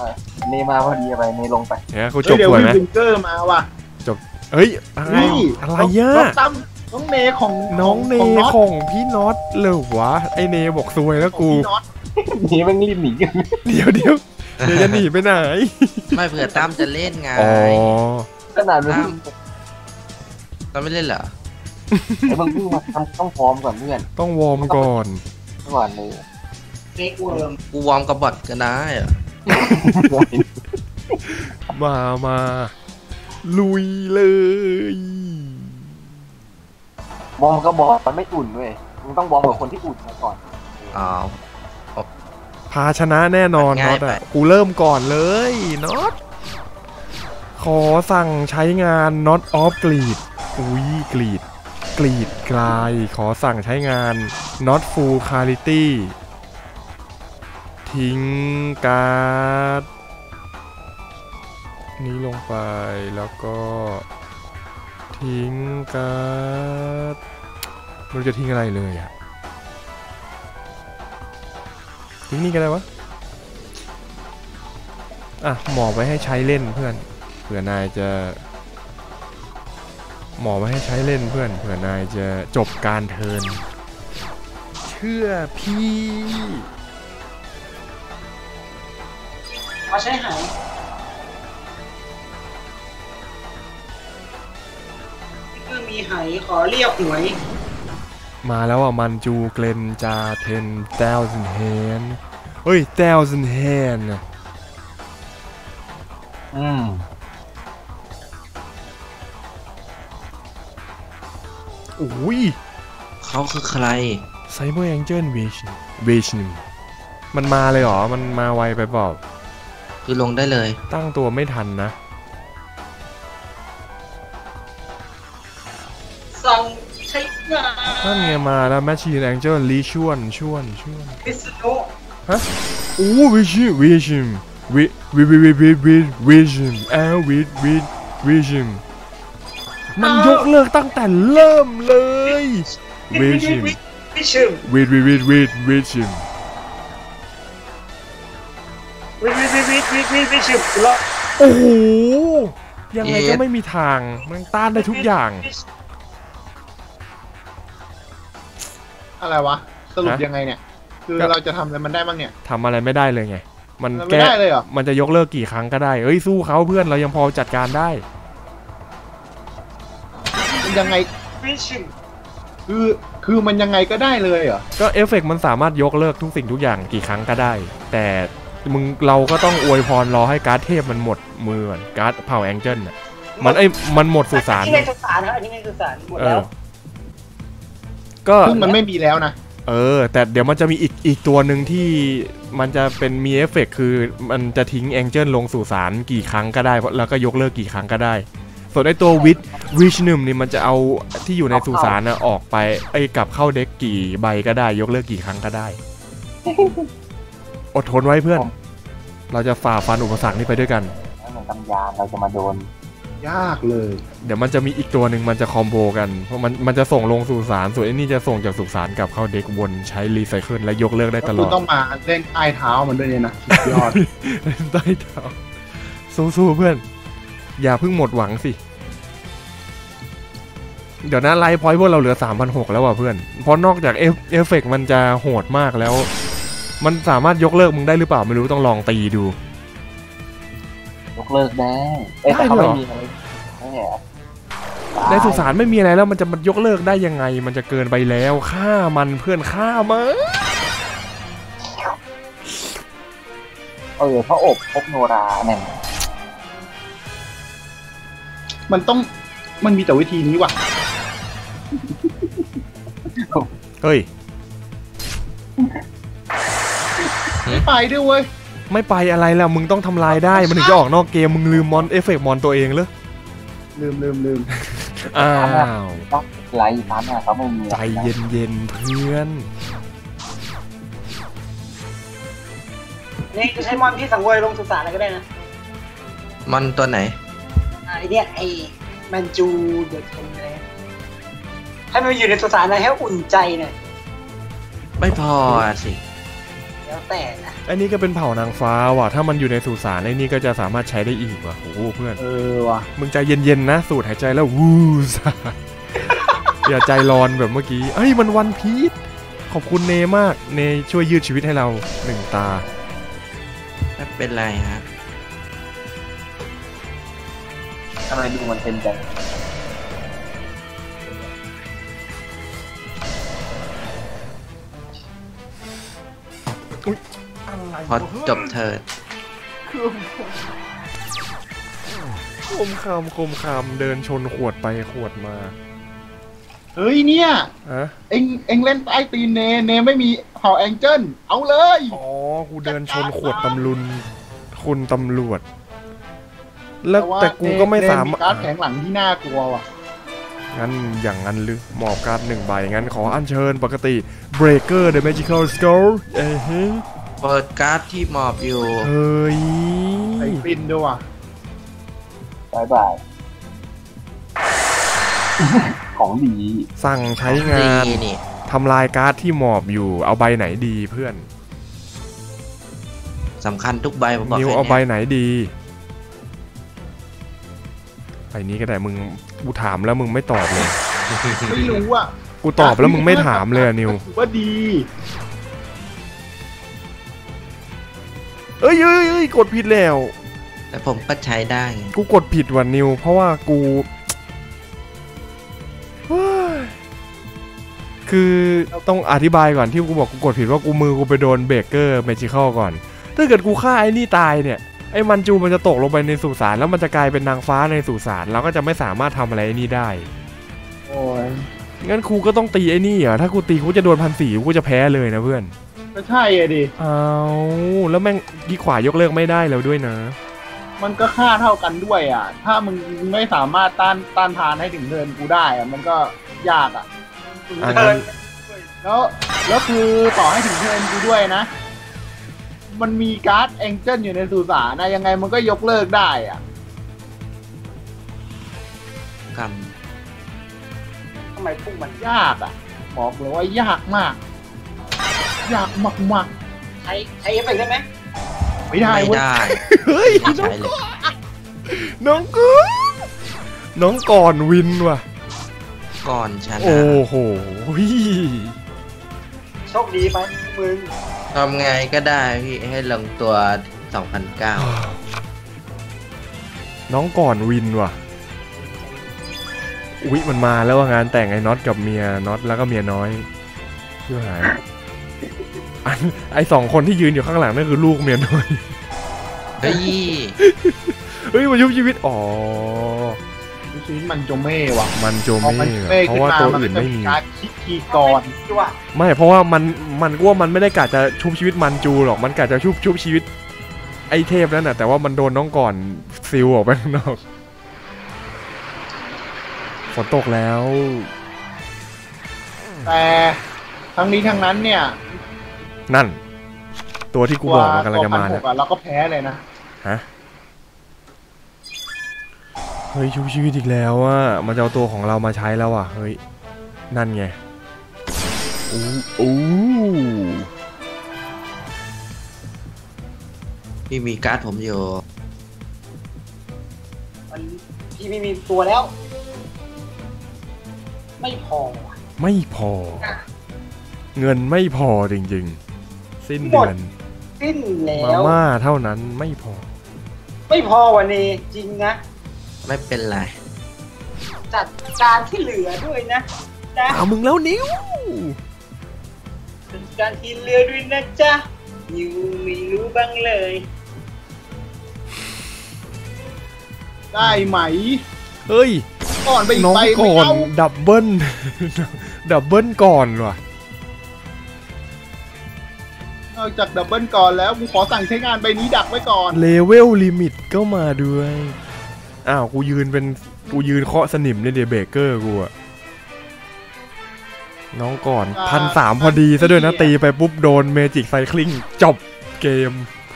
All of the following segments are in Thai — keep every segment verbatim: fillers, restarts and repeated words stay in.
เนมาพอดีไปเนลงไปเนี่ยกูจบป่วยไหมเดี๋ยววิงเกอร์มาว่ะจบเฮ้ยอะไรอะไรอ่ะตั้มน้องเนของน้องเนของพี่น็อตเลยวะไอเนบอกซวยแล้วกูเนแม่งรีบหนีกันเดี๋ยวเดี๋ยวเดี๋ยวจะหนีไปไหนไม่เผื่อตั้มจะเล่นไงอ๋อขนาดนั้นตั้มไม่เล่นเหรอไอ้บางทีมาทำต้องพร้อมก่อนเพื่อนต้องวอร์มก่อนก่อนเลยเฟกวอร์มกูวอร์มกับบอทก็ได้อะมามาลุยเลยวอร์มก็บอกมันไม่อุ่นเว้ยมึงต้องวอร์มกับคนที่อุ่นมาก่อนอ๋อพาชนะแน่นอนน็อตอ่ะกูเริ่มก่อนเลยน็อตขอสั่งใช้งานน็อตออฟกรีดอุ้ยกรีดกรีดกลายขอสั่งใช้งาน not full quality ทิ้งการ์ดนี้ลงไปแล้วก็ทิ้งการ์ดมันจะทิ้งอะไรเลยอะทิ้งนี่กันเลยวะอ่ะหมอไว้ให้ใช้เล่นเพื่อนเผื่อนายจะหมอไว้ให้ใช้เล่นเพื่อนเผื่อนายจะจบการเทิร์นเชื่อพี่มาใช้หายคือมีหายขอเรียกหวยมาแล้วอ่ะมันจูเกรนจาเทนเต้าสินเฮนเฮ้ยเต้าสินเฮนอืมโอ้ยเขาคือใครไซเบอร์แองเจิลเวชเวชนมันมาเลยเหรอมันมาไวไปเปล่าคือลงได้เลยตั้งตัวไม่ทันนะสั่งใช้งานนั่นไงมาแล้วแมชชีนแองเจิลลีชวนชวนชวนวิสโนุฮะโอ้เวชิเวชิมวิวิวิวิวิวิวิชิมแอลวิวิวิชิมมันยกเลิกตั้งแต่เริ่มเลยเวชิมวิชิมวิวิวิวิวิชิมวิวิวิวิวิวิวิชิมแล้วโอ้โหยังไงก็ไม่มีทางมันต้านได้ทุกอย่างอะไรวะสรุปยังไงเนี่ยคือเราจะทำอะไรมันได้บ้างเนี่ยทำอะไรไม่ได้เลยไงมันแก้เลยเหรอมันจะยกเลิกกี่ครั้งก็ได้เอ้ยสู้เขาเพื่อนเรายังพอจัดการได้ยังไงคือคือมันยังไงก็ได้เลยเหรอก็เอฟเฟกต์มันสามารถยกเลิกทุกสิ่งทุกอย่างกี่ครั้งก็ได้แต่มึงเราก็ต้องอวยพรรอให้การ์ดเทพมันหมดมือการ์ดเผ่าแองเจิลน่ะมันไอ้มันหมดสุสานที่ในสุสานครับอันนี้ในสุสานหมดแล้วก็มันไม่มีแล้วนะเออแต่เดี๋ยวมันจะมีอีกอีกตัวหนึ่งที่มันจะเป็นมีเอฟเฟกต์คือมันจะทิ้งแองเจิลลงสุสานกี่ครั้งก็ได้แล้วก็ยกเลิกกี่ครั้งก็ได้ส่วนไอตัววิทวิชนึมนี่มันจะเอาที่อยู่ในสุสานนะออกไปไอ้กลับเข้าเด็กกี่ใบก็ได้ยกเลิกกี่ครั้งก็ได้อดทนไว้เพื่อนเราจะฝ่าฟันอุปสรรคนี้ไปด้วยกันเหมือนตำยาเราจะมาโดนยากเลยเดี๋ยวมันจะมีอีกตัวหนึ่งมันจะคอมโบกันเพราะมันมันจะส่งลงสุสานส่วนไอ้นี่จะส่งจากสุสานกลับเข้าเด็กวนใช้รีไซเคิลและยกเลิกได้ตลอดต้องมาเล่นใต้เท้ามันด้วยเนี่ยนะสุดยอดใต้เท้าสู้ๆเพื่อนอย่าเพิ่งหมดหวังสิเดี๋ยวนะไลฟ์พอยต์พวกเราเหลือ สามพันหกร้อย แล้วว่ะเพื่อนเพราะนอกจากเอฟเอฟเฟกต์มันจะโหดมากแล้วมันสามารถยกเลิกมึงได้หรือเปล่าไม่รู้ต้องลองตีดูยกเลิกได้เอ้ยเขาไม่มีอะไรในสุสานไม่มีอะไรแล้วมันจะมันยกเลิกได้ยังไงมันจะเกินไปแล้วฆ่ามันเพื่อนฆ่ามันเออพระอบพบโนราเนี่ยมันต้องมันมีแต่วิธีนี้ว่ะเฮ้ยไม่ไปด้วยเว้ยไม่ไปอะไรแล้วมึงต้องทำลายได้มันถึงจะออกนอกเกมมึงลืมมอนเอฟเฟกต์มอนตัวเองเหรอลืมลืมลืมอ้าวต้องไล่พันอ่ะเขาไม่มีใจเย็นเย็นเพื่อนนี่จะใช้มอนที่สังเวยลงสุสานอะไรก็ได้นะมอนตัวไหนไอเนี่ยไอมันจูเดือดเป็นอะไรให้มันอยู่ในสุสานนะให้อุ่นใจหน่อยไม่พอสิยแล้วแต่นะไอ้นี่ก็เป็นเผ่านางฟ้าว่ะถ้ามันอยู่ในสุสานไอ้นี่ก็จะสามารถใช้ได้อีกว่ะโอ้โหเพื่อนเออว่ะมึงใจเย็นๆนะสูดหายใจแล้ววูซ อย่าใจร้อนแบบเมื่อกี้เอ้ยมันวันพีชขอบคุณเนมากเนช่วยยืดชีวิตให้เราหนึ่งตาไม่เป็นไรฮะทำไมดูมันเป็นจังพอจบเถิดคมคำคมคำเดินชนขวดไปขวดมาเฮ้ยเนี่ยอะเอ็งเอ็งเล่นใต้ตีนเนเนไม่มีเผ่าแองเจิลเอาเลยอ๋อกูเดินชนขวดตำลุนคุณตำรวจ แล้วแต่กูก็ไม่สามารถเนการ์ดแผงหลังที่น่ากลัวว่ะงั้นอย่างนั้นหรือหมอบการ์ดหนึ่งใบงั้นขออัญเชิญปกติ Breaker the Magical Skull เอ้เฮ้ยเปิดการ์ดที่หมอบอยู่เฮ้ยใส่ฟินด้วยว่ะบายบาย ของดีสั่งใช้งานดีนี่ทำลายการ์ดที่หมอบอยู่เอาใบไหนดีเพื่อนสำคัญทุกใบผมบอกนิวแค่เอาใบนี้ไหนดีใบนี้ก็ได้มึงกูถามแล้วมึงไม่ตอบเลยไม่รู้อ่ะกูตอบแล้วมึงไม่ถามเลยอะนิวถือว่าดีเอ้ยเอ้ยเอ้ยกดผิดแล้วแต่ผมก็ใช้ได้ไงกูกดผิดว่ะนิว เพราะว่ากูเฮ้ยคือต้องอธิบายก่อนที่กูบอกกูกดผิดว่ากูมือกูไปโดนเบเกอร์เมจิคอลก่อน ถ้าเกิดกูฆ่าไอ้นี่ตายเนี่ยไอ้มันจูมันจะตกลงไปในสุสานแล้วมันจะกลายเป็นนางฟ้าในสุสานเราก็จะไม่สามารถทำอะไรไอ้นี่ได้โอ้ยงั้นครูก็ต้องตีไอ้นี่เหรอถ้ากูตีกูจะโดนพันสี่กูจะแพ้เลยนะเพื่อนก็ใช่อะดิเอาแล้วแม่งที่ขวายกเลิกไม่ได้แล้วด้วยนะมันก็ค่าเท่ากันด้วยอ่ะ ถ้ามึงไม่สามารถต้านต้านทานให้ถึงเทิร์นกูได้อ่ะ มันก็ยากอ่ะอ่ะเดินแล้วแล้วคือต่อให้ถึงเทิร์นกูด้วยนะ มันมีการ์ดแองเจิลอยู่ในสุสานนะยังไงมันก็ยกเลิกได้อ่ะกรรมทำไมพวกมันยากอ่ะ บอกเลยว่ายากมาก ยากมากมากใช้ใช้เอฟเฟกต์ได้ไหมๆไม่ได้ไม่เว้ยได้เฮ้ยไม่ใช้เลยน้องกูน้องก่อนวินว่ะก่อนชนะโอ้โหโชคดีไปมึงทำไงก็ได้พี่ให้ลงตัวสองพันเก้าน้องก่อนวินว่ะอุ๊ยมันมาแล้วว่างานแต่งไอ้น็อตกับเมียน็อตแล้วก็เมียน้อยเพื่อหายอันไอ้สองคนที่ยืนอยู่ข้างหลังนั่นคือลูกเมียน้อยเฮ้ยเฮ้ยมายุบชีวิตอ๋อชีวิตมันโจเม่ว่ะมันโจพอเม่มันโจเม่เพขึ้ราะนว่ามาตัวมันอื่ก็นจะไม่มีมีการคิดคีย์กรดีว่ะไม่เพราะว่ามันมันก็ว่ามันไม่ได้กะจะชุบชีวิตมันจูหรอกมันกะจะชุบชุบชีวิตไอเทพนั่นน่ะแต่ว่ามันโดนน้องก่อนซิลออกไปข้างนอกฝนตกแล้วแต่ทั้งนี้ทั้งนั้นเนี่ยนั่น ตัวที่กูบอกมันกำลังจะมาตัแล้ว วพันหกอะเราก็แพ้เลยนะฮะเฮ้ยชุบชีวิตอีกแล้วอ่ะมันจะเอาตัวของเรามาใช้แล้วอ่ะเฮ้ยนั่นไงอู้อู้พี่มีการ์ดผมอยู่มันพี่ไม่มีตัวแล้ว ไม่พอว่ะไม่พอ เงินไม่พอจริงๆ สิ้นเดือนสิ้นแล้มาว ม่าเท่านั้นไม่พอไม่พอวันนี้จริงนะไม่เป็นไรจัดการที่เหลือด้วยนะนะตามมึงแล้วนิ้วจัดการที่เหลือด้วยนะจ๊ะยูไม่รู้บ้างเลยได้ไหมเฮ้ยก่อนไปอีกน้องใบไม่ก่อนเอาดับเบิล ดับเบิลก่อนว่ะนอกจากดับเบิลก่อนแล้วกูขอสั่งใช้งานใบนี้ดักไว้ก่อนเลเวลลิมิตก็มาด้วย อ้าว กูยืนเป็น กูยืนเคาะสนิมในเดเบเกอร์กูอะน้องก่อนอ่าพันสามพอดีซะด้วยนะ ตีไปปุ๊บโดนเมจิกไซคลิงจบเกม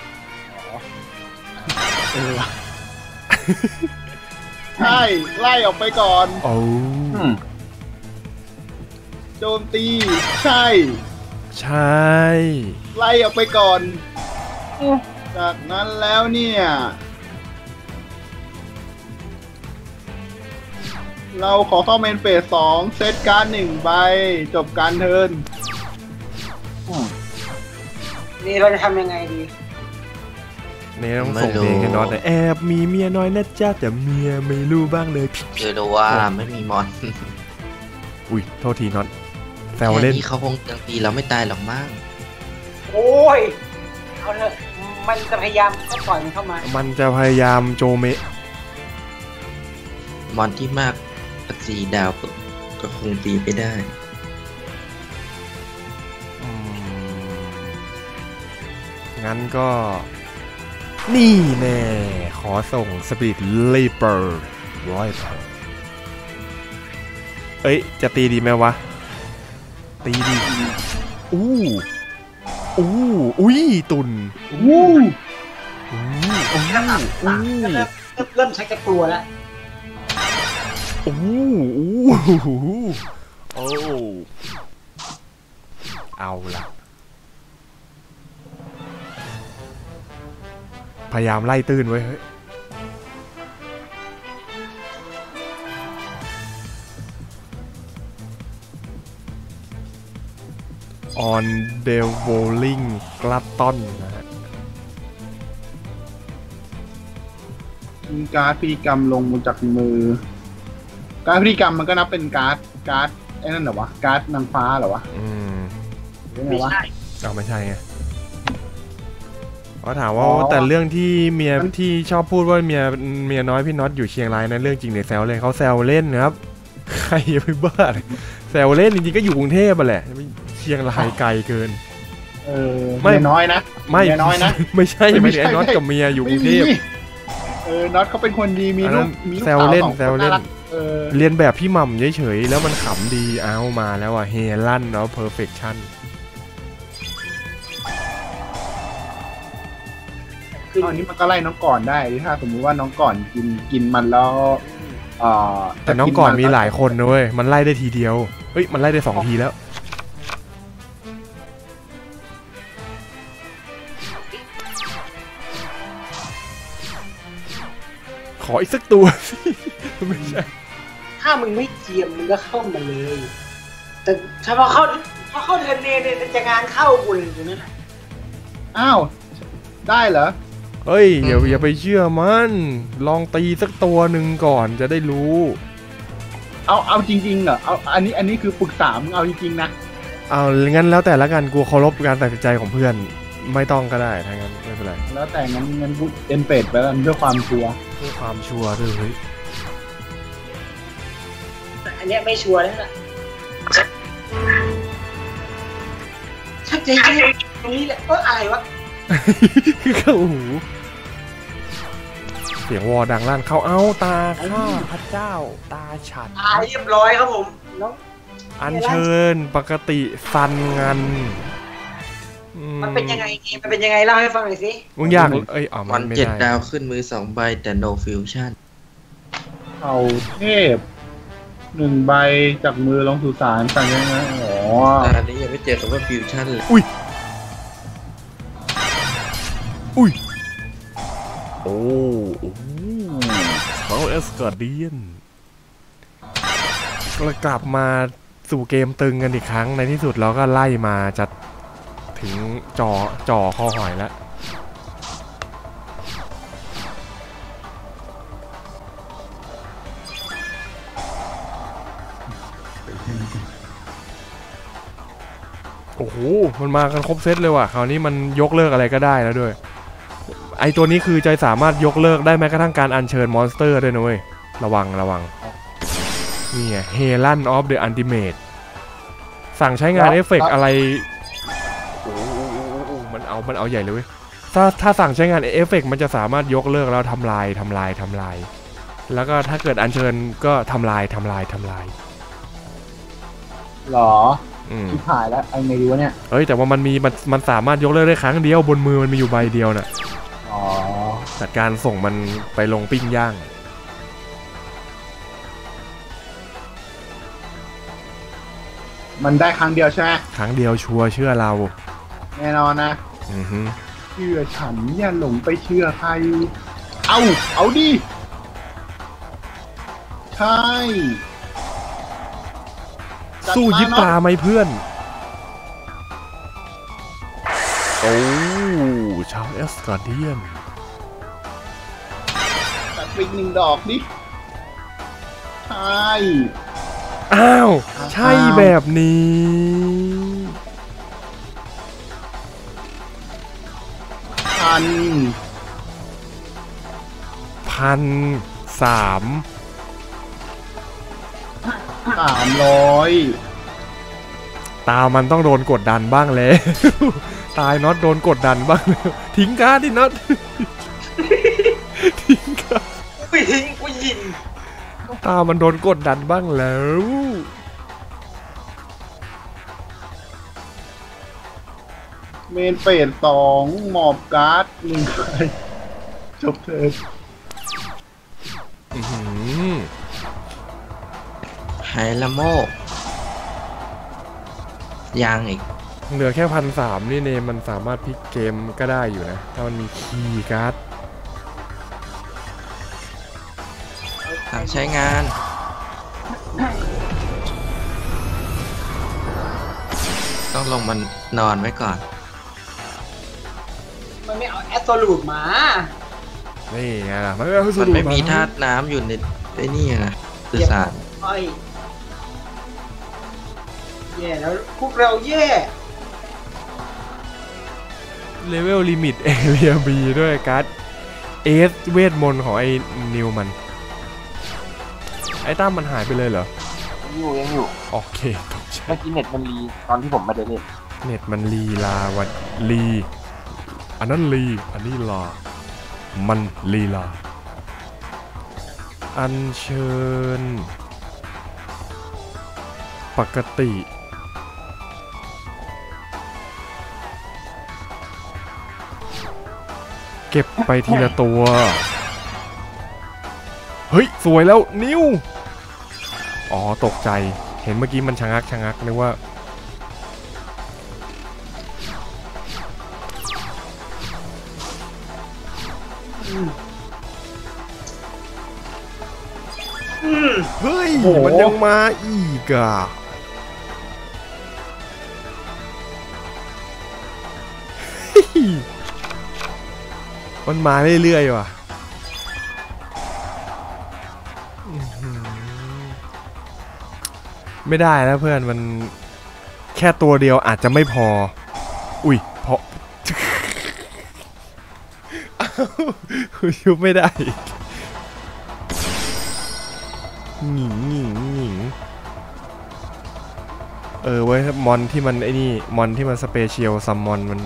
เออ ใช่ไล่ออกไปก่อนโอ้อืมโจมตี ใช่ใช่ไล่ออกไปก่อนจากนั้นแล้วเนี่ยเราขอเข้าเมนเฟสสองเซตการ์ดหนึ่งใบจบการเทิร์นนี่เราจะทำยังไงดีนี่ต้องส่งเพลงให้น็อตแอบมีเมียน้อยนะจ๊ะแต่เมียไม่รู้บ้างเลยเจอดูว่าไม่มีมอนอุ้ยโทษทีน็อตแซวเล่นแค่นี้เขาคงยังตีเราไม่ตายหรอกมั้งโอ้ยเอาเถอะมันจะพยายามก็ปล่อยมันเข้ามามันจะพยายามโจเมะมอนที่มากกว่าสี่ดาวก็ก็คงตีไปได้อืมงั้นก็ นี่แน่ ขอส่งสปีดเลเปอร์ร้อยพันเอ้ย จะตีดีไหมวะ ตีดี อู้อู้อุ้ยตุนวู้อู้อู้อู้เริ่มเริ่มเริ่มชักจะกลัวแล้วอู้อู้โอ้เอาล่ะ พยายามไล่ตื้นไว้เฮ้ย on devoling glutton นะฮะมีการ์ดพิธีกรรมลงมาจากมือ การ์ดพิธีกรรมมันก็นับเป็นการ์ดการ์ดไอ้นั่นเหรอวะการ์ดนางฟ้าเหรอวะอืมหรือไงไม่วะใช่เอาไม่ใช่ไงเขาถามว่าแต่เรื่องที่เมียที่ชอบพูดว่าเมียเมียน้อยพี่น็อตอยู่เชียงรายนั้นเรื่องจริงหรือแซวเล่นเขาแซวเล่นนะครับ ใครจะไปบ้าเลยแซวเล่นจริงๆก็อยู่กรุงเทพอ่ะแหละเชียงรายไกลเกินเออไม่ไม่น้อยนะไม่เมียน้อยนะไม่ใช่ไม่ไม่ใช่ใช่น็อตกับเมียอยู่กรุงเทพไม่มีเออน็อตเขาเป็นคนดีมีอันลูนั้กนมีลูกแซวสาวเล่นสองแซวคนเล่นน่ารักเออเรียนแบบพี่หม่ำเฉยๆแล้วมันขำดีเอามาแล้วอ่ะเฮลั่นเนาะเพอร์เฟคชั่นคือตอนนี้มันก็ไล่น้องก่อนได้ถ้าสมมุติว่าน้องก่อนกินกินมันแล้วเอ่อแต่น้องก่อนมีหลายคนนะเว้ยมันไล่ได้ทีเดียวเฮ้ยมันไล่ได้สองทีแล้วขออีกสักตัว ไม่ใช่ถ้ามึงไม่เจียมมึงก็เข้ามาเลย แต่ถ้าพอเข้าพอเข้าเทนเนเนี่ยจะงานเข้ากูเลยตรงนั้นน่ะอ้าวได้เหรอเฮ้ยอย่าอย่าไปเชื่อมันลองตีสักตัวหนึ่งก่อนจะได้รู้เอาเอาจริงๆเหรอเอาอันนี้อันนี้คือปรึกษามึงเอาจริงๆนะเอางั้นแล้วแต่ละกันกูเคารพการตัดสินใจของเพื่อนไม่ต้องก็ได้ถ้างั้นไม่เป็นไรแล้วแต่งั้นงั้นกูเอ็นเฟดไปแล้วกันเพื่อความชัวร์เพื่อความชัวร์ด้วยเฮ้ยแต่อันเนี้ยไม่ชัวร์แล้วล่ะชักใจเย็นตรงนี้แหละเอออะไรวะเข้าหูเสียงวอดังลั่นเข้าเอ้าตาข้าพระเจ้าตาฉันตายเรียบร้อยครับผมน้องอัญเชิญปกติฟันงันมันเป็นยังไงเกมมันเป็นยังไงเล่าให้ฟังหน่อยสิมึงอยากเอ้ยอ๋อมมัอนนไม่เจ็ดได้ดาวขึ้นมือสองใบแต่ no fusion เอาเทพหนึ่งใบจากมือลงสู่สารสั่งยังไงอ๋ออันนี้ยังไม่เจอคำว่า fusion เลยอุ้ยอุ้ยโอ้โอ้เขาเอสกอร์เดียนกลับมาสู่เกมตึงกันอีกครั้งในที่สุดเราก็ไล่มาจะถึงจอจอคอหอยแล้วโอ้โหมันมากันครบเซตเลยว่ะคราวนี้มันยกเลิกอะไรก็ได้แล้วด้วยไอตัวนี้คือจะสามารถยกเลิกได้แม้กระทั่งการอัญเชิญมอนสเตอร์ด้วยนะเว้ยระวังระวังนี่ไงเฮลันออฟเดอะอันติเมตสั่งใช้งานเอฟเฟกต์อะไรโอ้โหมันเอามันเอาใหญ่เลยเว้ยถ้าถ้าสั่งใช้งานเอฟเฟกต์มันจะสามารถยกเลิกแล้วทำลายทำลายทำลายแล้วก็ถ้าเกิดอัญเชิญก็ทำลายทำลายทำลายหรออืมชิบหายแล้วไอ้ไงดีวะเนี่ยเอ้ยแต่ว่ามันมีมันมันสามารถยกเลิกได้ครั้งเดียวบนมือมันมีอยู่ใบเดียวน่ะอ๋อจัดการส่งมันไปลงปิ้งย่างมันได้ครั้งเดียวใช่ไหมครั้งเดียวชัวร์เชื่อเราแน่นอนนะอือฮึเชื่อฉันอย่าหลงไปเชื่อใคร เอาเอาดิใช่สู้ยิบตาไหมเพื่อนโอ้ชาวเอสการเดียนตัดอีกหนึ่งดอกดิใช่อ้าวใช่แบบนี้พันพันสามสามร้อยตามันต้องโดนกดดันบ้างแล้ว ตายน็อตโดนกดดันบ้างแล้วทิ้งการ์ดดิน็อต ทิ้งการ์ดกูยิงกูยิงตามันโดนกดดันบ้างแล้วเมนเฟสสองหมอบการ์ดหนึ่งใบจบเถิดอื้อหือไฮละโมกยางอีกเหลือแค่พันสามนี่เนมมันสามารถพลิกเกมก็ได้อยู่นะ ถ้ามันมีคีย์การ์ดทางใช้งาน ต้องลงมันนอนไว้ก่อนมันไม่เอาแอสโซลูดมานี่ไงล่ะมันไม่เอาสมันรุปไม่มีธาตุน้ำอยู่ในไอ้นี่นะสื่อสารอ้อยแย่แล้วพวกเราแย่เลเวลลิมิตเอเรียบีด้วยการ์ดเอสเวทมนต์ของไอ้นิวมัน ไอ้ตั้มมันหายไปเลยเหรอยังอยู่ยังอยู่โอเคตกใจเมื่อกี้เน็ตมันรีตอนที่ผมไม่ได้เล่นเน็ตมันลีลาวันลี อันนั้นลี อันนี้ลา มันลีลา อัญเชิญ ปกติ เก็บไปทีละตัว เฮ้ย สวยแล้วนิ้ว อ๋อ ตกใจ เห็นเมื่อกี้มันชะงักชะงักนึกว่า เฮ้ย มันยังมาอีกอ่ะ มันมาเรื่อยๆว่ะอื้อหือไม่ได้แล้วเพื่อนมันแค่ตัวเดียวอาจจะไม่พอ อุ้ยพอ อ้าวยุบไม่ได้หงิงหงิงหงิงเออไว้มอนที่มันไอ้นี่มอนที่มันสเปเชียลซัมมอนมัน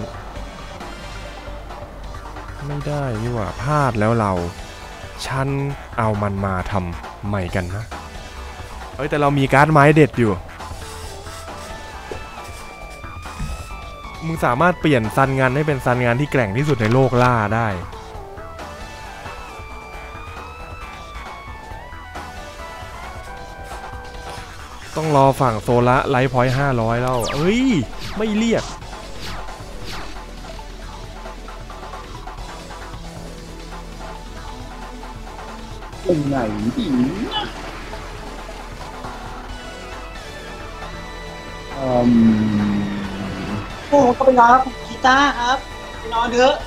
ไม่ได้นี่หว่าพลาดแล้วเราฉันเอามันมาทำใหม่กันนะเอ้ยแต่เรามีการ์ดไม้เด็ดอยู่มึงสามารถเปลี่ยนซันงานให้เป็นซันงานที่แกร่งที่สุดในโลกล่าได้ต้องรอฝั่งโซละไลท์พอยต์ห้าร้อยแล้วเอ้ยไม่เรียกตรงไหนดิอืมโอ้ก็ไปนอนครับกีตาร์ครับไปนอนเถอะ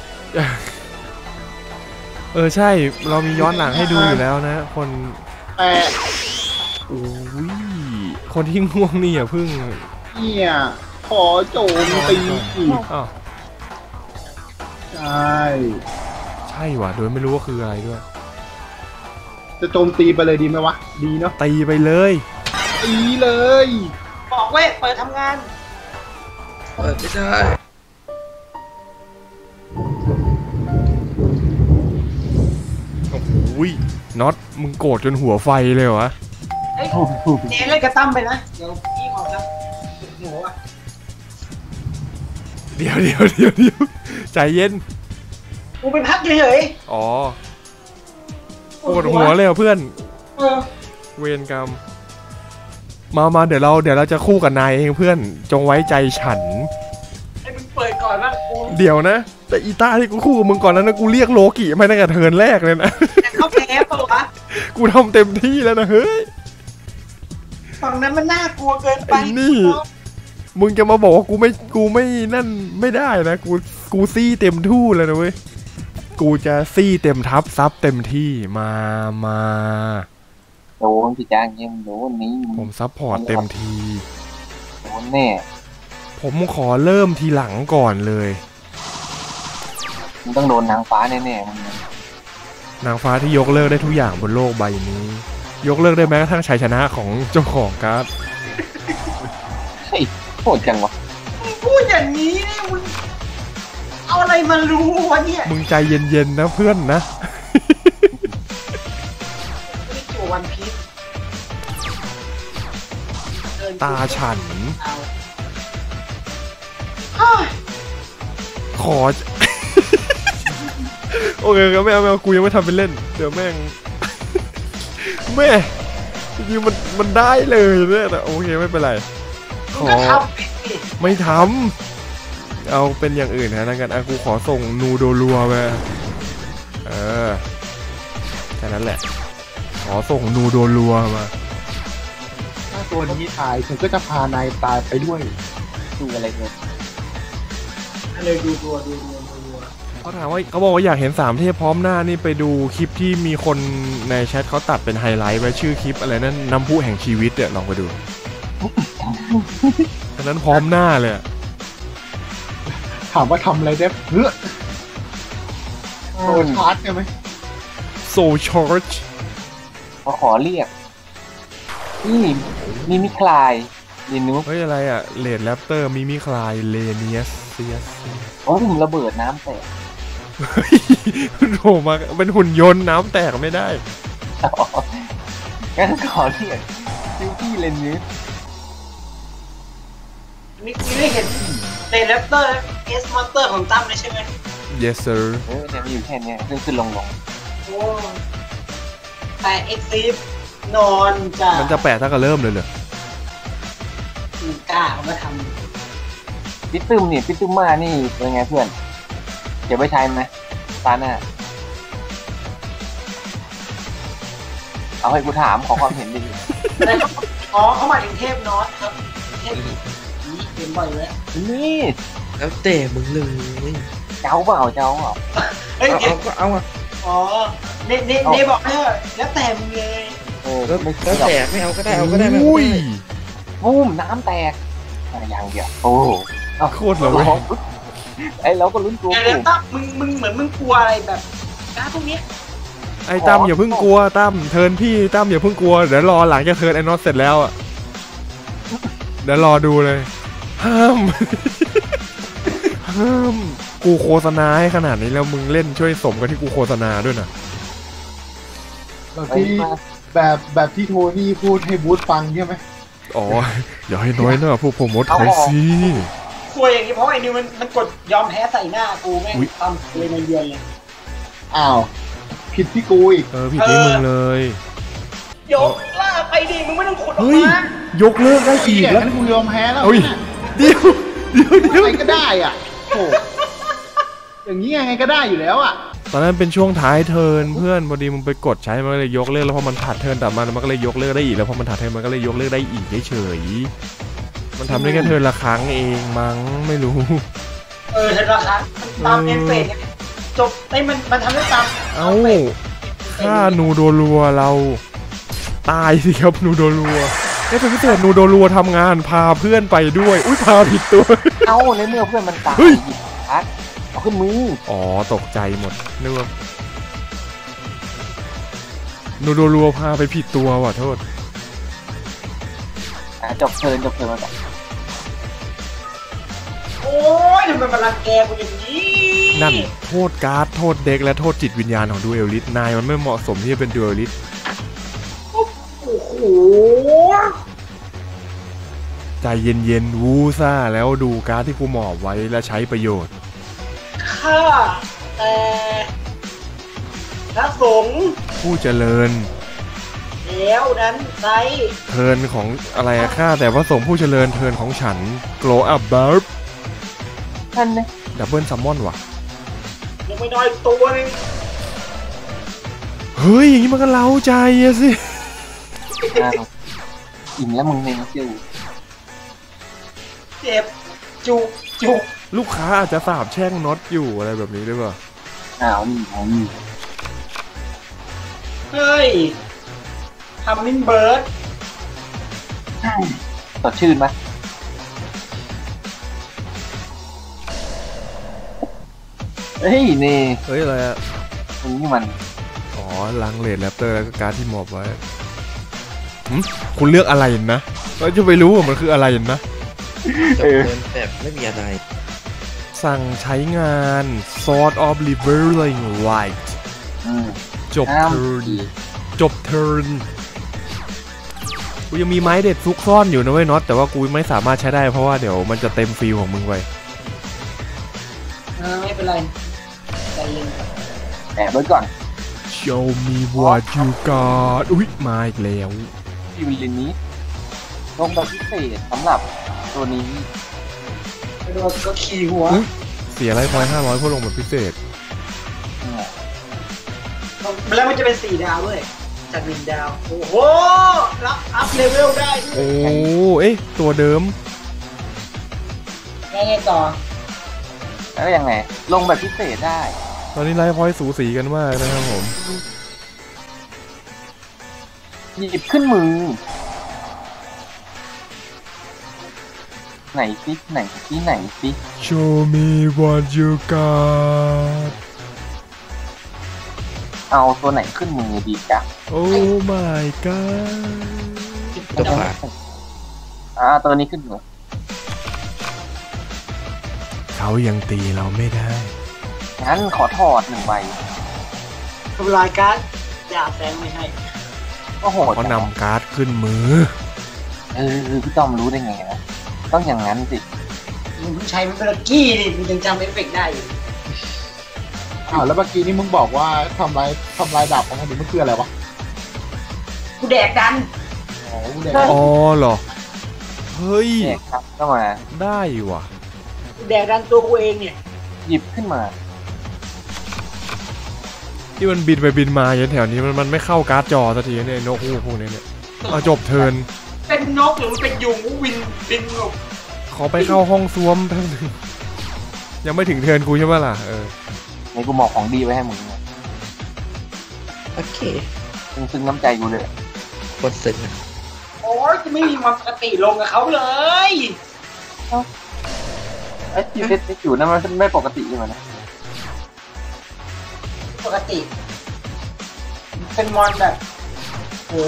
เออใช่เรามีย้อนหลังให้ดูอยู่แล้วนะคนแปะโอ้ยคนที่ง่วงนี่อย่าพึ่งเนี่ยขอโจมตีอีกอ้าวใช่ใช่ว่ะโดยไม่รู้ว่าคืออะไรด้วยจะโจมตีไปเลยดีไหมวะ ดีเนาะตีไปเลยตีเลยบอกเว้ยเปิดทำงานเปิดไม่ได้โอ้โหน็อตมึงโกรธจนหัวไฟเลยเหรอวะเฮ้ยเจนเล่นกระตั้มไปนะ เดี๋ยวพี่ขอครับหัวอ่ะเดี๋ยวเดี๋ยวเดี๋ยวเดี๋ยวใจเย็นกูไปพักเฉยอ๋อๆปวดหัวเลยเหรอเพื่อนเออเวรกรรมมามาเดี๋ยวเราเดี๋ยวเราจะคู่กับนายเองเพื่อนจงไว้ใจฉันให้มึงเปิดก่อนว่ากูเดี๋ยวนะแต่อีตาที่กูคู่กับมึงก่อนนั้นนะกูเรียกโลกิมาตั้งแต่เทิร์นแรกเลยนะแต่เขาแพ้เปล่าวะกูทำเต็มที่แล้วนะเฮ้ยฝั่งนั้นมันน่ากลัวเกินไปไอ้นี่มึงจะมาบอกว่ากูไม่กูไม่นั่นไม่ได้นะกูกูซี่เต็มทู่เลยนะเว้ยกูจะซี่เต็มทับซับเต็มที่มามาโดนพี่จ้างยังโดนนี้ผมซับพอร์ตเต็มทีโดนแน่ผมขอเริ่มทีหลังก่อนเลยมึงต้องโดนนางฟ้าแน่ๆมึงนางฟ้าที่ยกเลิกได้ทุกอย่างบนโลกใบนี้ยกเลิกได้แม้กระทั่งชัยชนะของเจ้าของการ์ดเฮ้ยโหดจังวะพูดอย่างนี้เนี่ยมึงเอาอะไรมารู้วะเนี่ยมึงใจเย็นๆนะเพื่อนนะไม่ตัววันพีชตาฉันขอโอเคก็ไม่เอาไม่เอากูยังไม่ทำเป็นเล่นเดี๋ยวแม่งแม่จริงๆมันมันได้เลยเนี่ยแต่โอเคไม่เป็นไรขอไม่ทำเอาเป็นอย่างอื่นนะนั่นกันอ่ะกูขอส่งนูโดรัวไปเออแค่นั้นแหละขอส่งนูโดรัวมาถ้าตัวนี้ตายฉันก็จะพานายตายไปด้วยดูอะไรเนี่ยอะไรดูตัวดูตัวเขาถามว่าเขาบอกว่าอยากเห็นสามเทพพร้อมหน้านี่ไปดูคลิปที่มีคนในแชทเขาตัดเป็นไฮไลท์ไว้ชื่อคลิปอะไรนั่นน้ำพุแห่งชีวิตเนี่ยลองไปดูอันนั้นพร้อมหน้าเลยถามว่าทำอะไรได้เฮ้ยโซชาร์จใช่ไหมโซชาร์จเขาขอเรียกนี่มีมิคลายยินุเฮ้ยอะไรอ่ะเลดแรปเตอร์มีมิคลายเลเนียสเซียสโอ้ผมระเบิดน้ำแตกโผล่มาเป็นหุ่นยนต์น้ำแตกไม่ได้งั้นขอเรียกซิลกี้เลนนี้นี่คุณได้เห็นเตเลปเตอร์เอสมอนเตอร์ของตั้มเลยใช่ไหม yes sir เออเนี่ยมันอยู่แค่นี้ขึ้นขึ้นลงลงโอ้แต่เอ็กซิฟนอนจ้ะมันจะแปะถ้าก็เริ่มเลยเหรอมึงกล้าเอามาทำพี่ตึ้มเนี่ยพี่ตึ้มมานี่เป็นไงเพื่อนเก็บไว้ใช้ไหมตาหน้าเอาให้กูถามขอความเห็นดิอ๋อเขาหมายถึงเทพนอตครับเทพนี่เห็นบ่อยเลยนี่แล้วแต่มึงเลยเจ้าเปล่าเจ้าเปล่าเฮ้ยเอาก็เอาอ่ะอ๋อเน่เน่เน่บอกเออแล้วแต่มึงเลยเออแล้วแต่ไม่เอาก็ได้เอาก็ได้ไม่เอาปุ้มน้ำแตกอย่างเดียวโอ้โคตรเลยไอเราก็ลุ้นกลัวเดี๋ยวตั้มมึงมึงเหมือนมึงกลัวอะไรแบบการพวกนี้ไอ้ตั้มอย่าเพิ่งกลัวตั้มเทิร์นพี่ตั้มอย่าเพิ่งกลัวเดี๋ยวรอหลังจากเทิร์นไอ้น็อตเสร็จแล้วอ่ะเดี๋ยวรอดูเลยห้ามห้ามกูโฆษณาให้ขนาดนี้แล้วมึงเล่นช่วยสมกับที่กูโฆษณาด้วยนะแบบที่แบบแบบที่โทนี่พูดให้บูธฟังใช่ไหมอ๋ออย่าให้น้อยนะพวกผมมดเขาสิคุยอย่างนี้เพราะไอ้นิวมันมันกดยอมแพ้ใส่หน้ากูแม่งตั้มเลยมันเยือนเลยอ้าวผิดที่กูอีกเออผิดที่มึงเลยยกล่าไปดิมึงไม่ต้องขุดออกมายกเลิกได้อีกแล้วกูยอมแพ้แล้วเดี๋ยวเดี๋ยวเดี๋ยวอะไรก็ได้อ่ะโอ้อย่างนี้ยังไงก็ได้อยู่แล้วอ่ะตอนนั้นเป็นช่วงท้ายเทิร์นเพื่อนพอดีมึงไปกดใช้มันเลยยกเลิกแล้วพอมันถัดเทิร์นแต่มันมันก็เลยยกเลิกได้อีกแล้วพอมันถัดเทิร์นมันก็เลยยกเลิกได้อีกเฉยๆมันทำได้แค่เทิร์นละครั้งเองมั้งไม่รู้เออเทิร์นละครั้งตามเอฟเฟกต์จบไอ้มันมันทำได้ตามเอ้าถ้านูโดรัวเราตายสิครับนูโดรัวไอ้เป็นพิเศษนูโดรัวทำงานพาเพื่อนไปด้วยอุ้ยพาผิดตัวเอ้าในเมื่อเพื่อนมันตายพัดเอาขึ้นมืออ๋อตกใจหมดนึกว่านูโดรัวพาไปผิดตัวว่ะโทษจบเทิร์นจบเทิร์นมาก่อนโอ้ยทำไมมันรังแกกูอย่างนี้นั่นโทษการ์ดโทษเด็กและโทษจิตวิญญาณของดูเอลลิสนายมันไม่เหมาะสมที่จะเป็นดูเอลลิสโอ้โหใจเย็นๆวูซ่าแล้วดูการ์ดที่กูหมอบไว้และใช้ประโยชน์ข้าแต่พระสงฆ์ผู้เจริญเอแล้วนั้นไซเทิร์นของอะไรอะข้าแต่ว่าส่งผู้เจริญเทิร์นของฉัน glow up burp ท่านเนี่ยดับเบิลซัมมอนว่ะยังไม่น้อยตัวนึงเฮ้ยอย่างนี้มันก็เล้าใจอะสิอ้าวอิ่มแล้วมึงเนี่ยเชื่อเจ็บจุกจุกลูกค้าอาจจะสาบแช่งน็อตอยู่อะไรแบบนี้ด้วยป่ะอ้าวนี่เอานี่เฮ้ยทำมินเบิร์ดสดชื่นไหมเฮ้ยนี่เฮ้ยอะไรอะมึงนี่มันอ๋อลังเลดแรปเตอร์แล้วก็การ์ดที่มอบไว้หึคุณเลือกอะไรนะเราจะไปรู้ว่ามันคืออะไรนะจบเทิร์นแบบไม่มีอะไรสั่งใช้งาน Sword of Revealing Light อืมจบเทิร์นจบเทิร์นกูยังมีไม้เด็ดซุกซ่อนอยู่นะเว้ยน็อตแต่ว่ากูไม่สามารถใช้ได้เพราะว่าเดี๋ยวมันจะเต็มฟิลของมึงไปเออไม่เป็นไรใจเย็นแอบไว้ก่อน Show me what you got อุ้ยมาอีกแล้วที่วิลนี้ลงแบบพิเศษสำหรับตัวนี้ไปโดนก็ขี่หัวเสียไรพอยห้าร้อยเพื่อลงแบบพิเศษแล้วมันจะเป็นสี่ดาวด้วยจากหนึ่งดาวโอ้โหรับอัพเลเวลได้ด้วยโอ้เอ๊ะตัวเดิมไงไงต่อแล้วยังไง ลงแบบพิเศษได้ตอนนี้ไรพอยสูสีกันมากนะครับผมหยิบขึ้นมือ ไหนซิไหนซิไหนซิ Show me what you got เอาตัวไหนขึ้นมือดีจ้ะ Oh my god ตัวฝาดอ่าตัวนี้ขึ้นมือเขายังตีเราไม่ได้งั้นขอถอดหนึ่งใบทำลายการ์ดอย่าแซงไม่ให้ก็โหดเขานำการ์ดขึ้นมือเออพี่ต้อมรู้ได้ไงนะต้องอย่างนั้นสิมึงเพิ่งใช้มันเป็นลักกี้ดิมึงยังจำเอฟเฟกต์ได้อยู่อ้าวแล้วเมื่อกี้นี่มึงบอกว่าทำลายทำลายดาบของมันมันคืออะไรวะกูแดกดันอ๋อกูแดกอ๋อเหรอ เฮ้ยแยกครับก็มาได้ว่ะกูแดกดันตัวกูเองเนี่ยหยิบขึ้นมาที่มันบินไปบินมาอย่างแถวนี้มันมันไม่เข้าการ์ดจอสักทีเนี่ยนกฮูกพวกนี้เนี่ยเอาจบเทิร์นเป็นนกหรือมันเป็นยุงกูวินบินหลบขอไปเข้าห้องซ้วมแป๊บนึงยังไม่ถึงเทิร์นกูใช่ไหมล่ะเออในกูมอกของดีไว้ให้มึงนะโอเคมึงซึ้งน้ำใจกูเลยโคตรซึ้งอะโอ้ยกูไม่มีความปกติลงกับเขาเลยไอ้ที่เซ็ตอยู่นั่นมันไม่ปกติใช่ไหมนะปกติ เป็นมอนแบบโห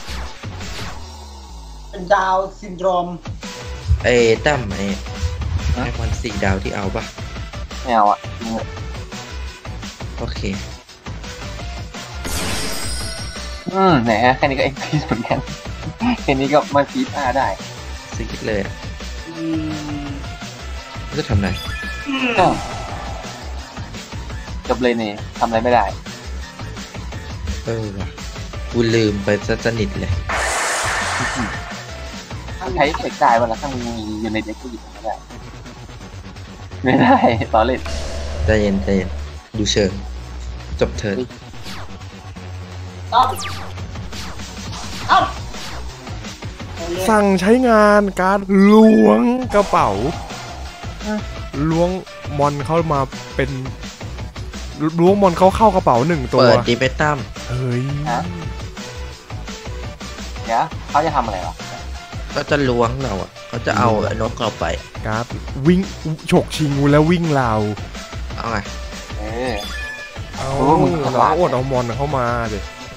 เป็นดาวซินโดรมไอ้ตั้มไอ้ไอ้วันสี่ดาวที่เอาปะไม่เอาอ่ะจริงเลยโอเคอืมไหนฮะแค่นี้ก็เอ็กซ์พีเหมือนกันแค่นี้ก็มาฟีดอาได้สิกเลยอะอืมมันจะทำอะไรอืมก็จบเลยนี่ทำอะไรไม่ได้เออว่ะกูลืมไปซะสนิทเลยใช้เฟกได้เวลาถ้ามึงมีอยู่ในเด็กก็หยิบไม่ได้ไม่ได้ต่อเล่นใจเย็นใจเย็นดูเชิง จบเทิร์นต้องต้องเอาเลยสั่งใช้งานการ์ดล้วงกระเป๋าล้วงมอนเข้ามาเป็นล้วงมอนเขาเข้ากระเป๋าหนึ่งตัวเปิดดีไปตั้มเฮ้ยเดี๋ยวเขาจะทำอะไรวะก็จะล้วงเราอ่ะเขาจะเอาไอ้นกเราไปการ์ดวิ่งฉกชิงแล้ววิ่งราวเอาไงเออเอาโอ้มึงฉเราลาดอดเอามอนเข้ามาเด็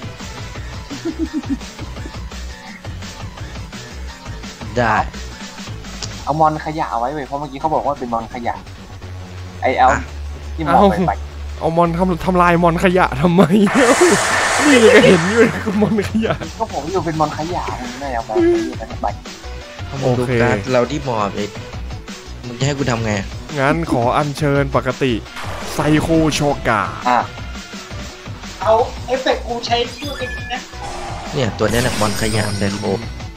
ได้เอามอนขยะเอาไว้เว้ยเพราะเมื่อกี้เขาบอกว่าเป็นมอนขยะไอเอาที่มองไปไปเอามอนทำทำลายมอนขยะทำไม นี่ก็เห็นอยู่คือมอนขยะก็ผมอยู่เป็นมอนขยะมึงได้เอามอนขยะไปถ้ามึงดูโอเคการ์ดเราที่มอบเลยมึงจะให้กูทำไงงั้นขออัญเชิญปกติไซโคโชกาอ่ะเอาเอฟเฟกต์กูใช้ชื่อกันนะฮเนี่ยตัวเนี้ยแหละบอลขยะไซโค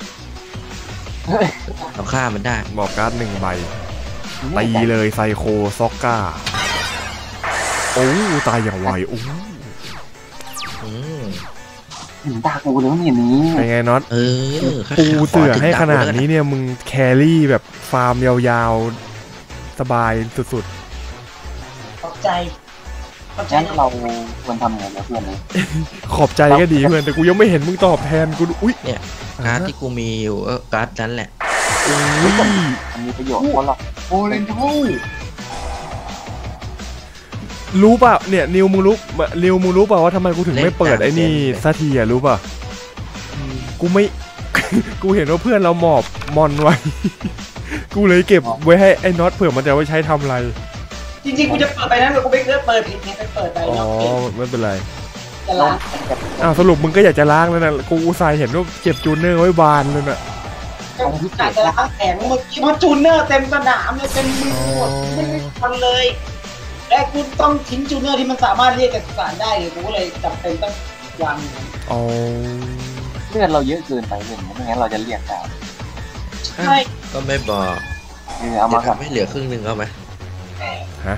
เราฆ่ามันได้บอกการ์ดหนึ่งใบตีเลยไซโคซ็อกก้าโอ้ตายอย่างไวโอ้อืมถึงตากูเลยว่าเนี่ยนี้เป็นไงน็อตเออปูเสือให้ขนาดนี้เนี่ยมึงแครี่แบบฟาร์มยาวๆสบายสุดขอบใจขอบใจงั้นเราควรทำไงเนี่ยเพื่อนเลยๆขอบใจก็ดีเพื่อนแต่กูยังไม่เห็นมึงตอบแทนกูอุ้ยเนี่ยการ์ดที่กูมีอยู่เออการ์ดนั้นแหละอุ้ยมันมีประโยชน์เพราะเราโอเลนโทรู้ป่ะเนี่ยนิวมึงรู้นิวมึงรู้ป่ะว่าทำไมกูถึงไม่เปิดไอ้นี่สักทีอะรู้ป่ะกูไม่ กูเห็นว่าเพื่อนเราหมอบมอนไว้ กูเลยเก็บไว้ให้ไอ้น็อตเผื่อมันจะไว้ใช้ทำอะไรจริงๆกูจะเปิดไปนั้นแต่กูไม่เคยเปิดผิดไงไปเปิดไปอ๋อแล้วไม่เป็นไรจะล้างอ้าวสรุปมึงก็อยากจะล้างแล้วนะกูอุตส่าห์เห็นว่าเก็บจูเนอร์ไว้บานเลยน่ะกะจะล้างแผงเมื่อกี้เพราะจูเนอร์เต็มสนามเลยเต็มมือหมดไม่ได้ทันเลยและกูต้องทิ้งจูเนอร์ที่มันสามารถเรียกจากสารได้เลยกูก็เลยจำเป็นต้องวางอ๋อเลือดเราเยอะเกินไปเลยไม่งั้นเราจะเรียกได้ใช่ก็ไม่บอกเออเอามาจะกับทำให้เหลือครึ่งหนึ่งเอาไหมฮะ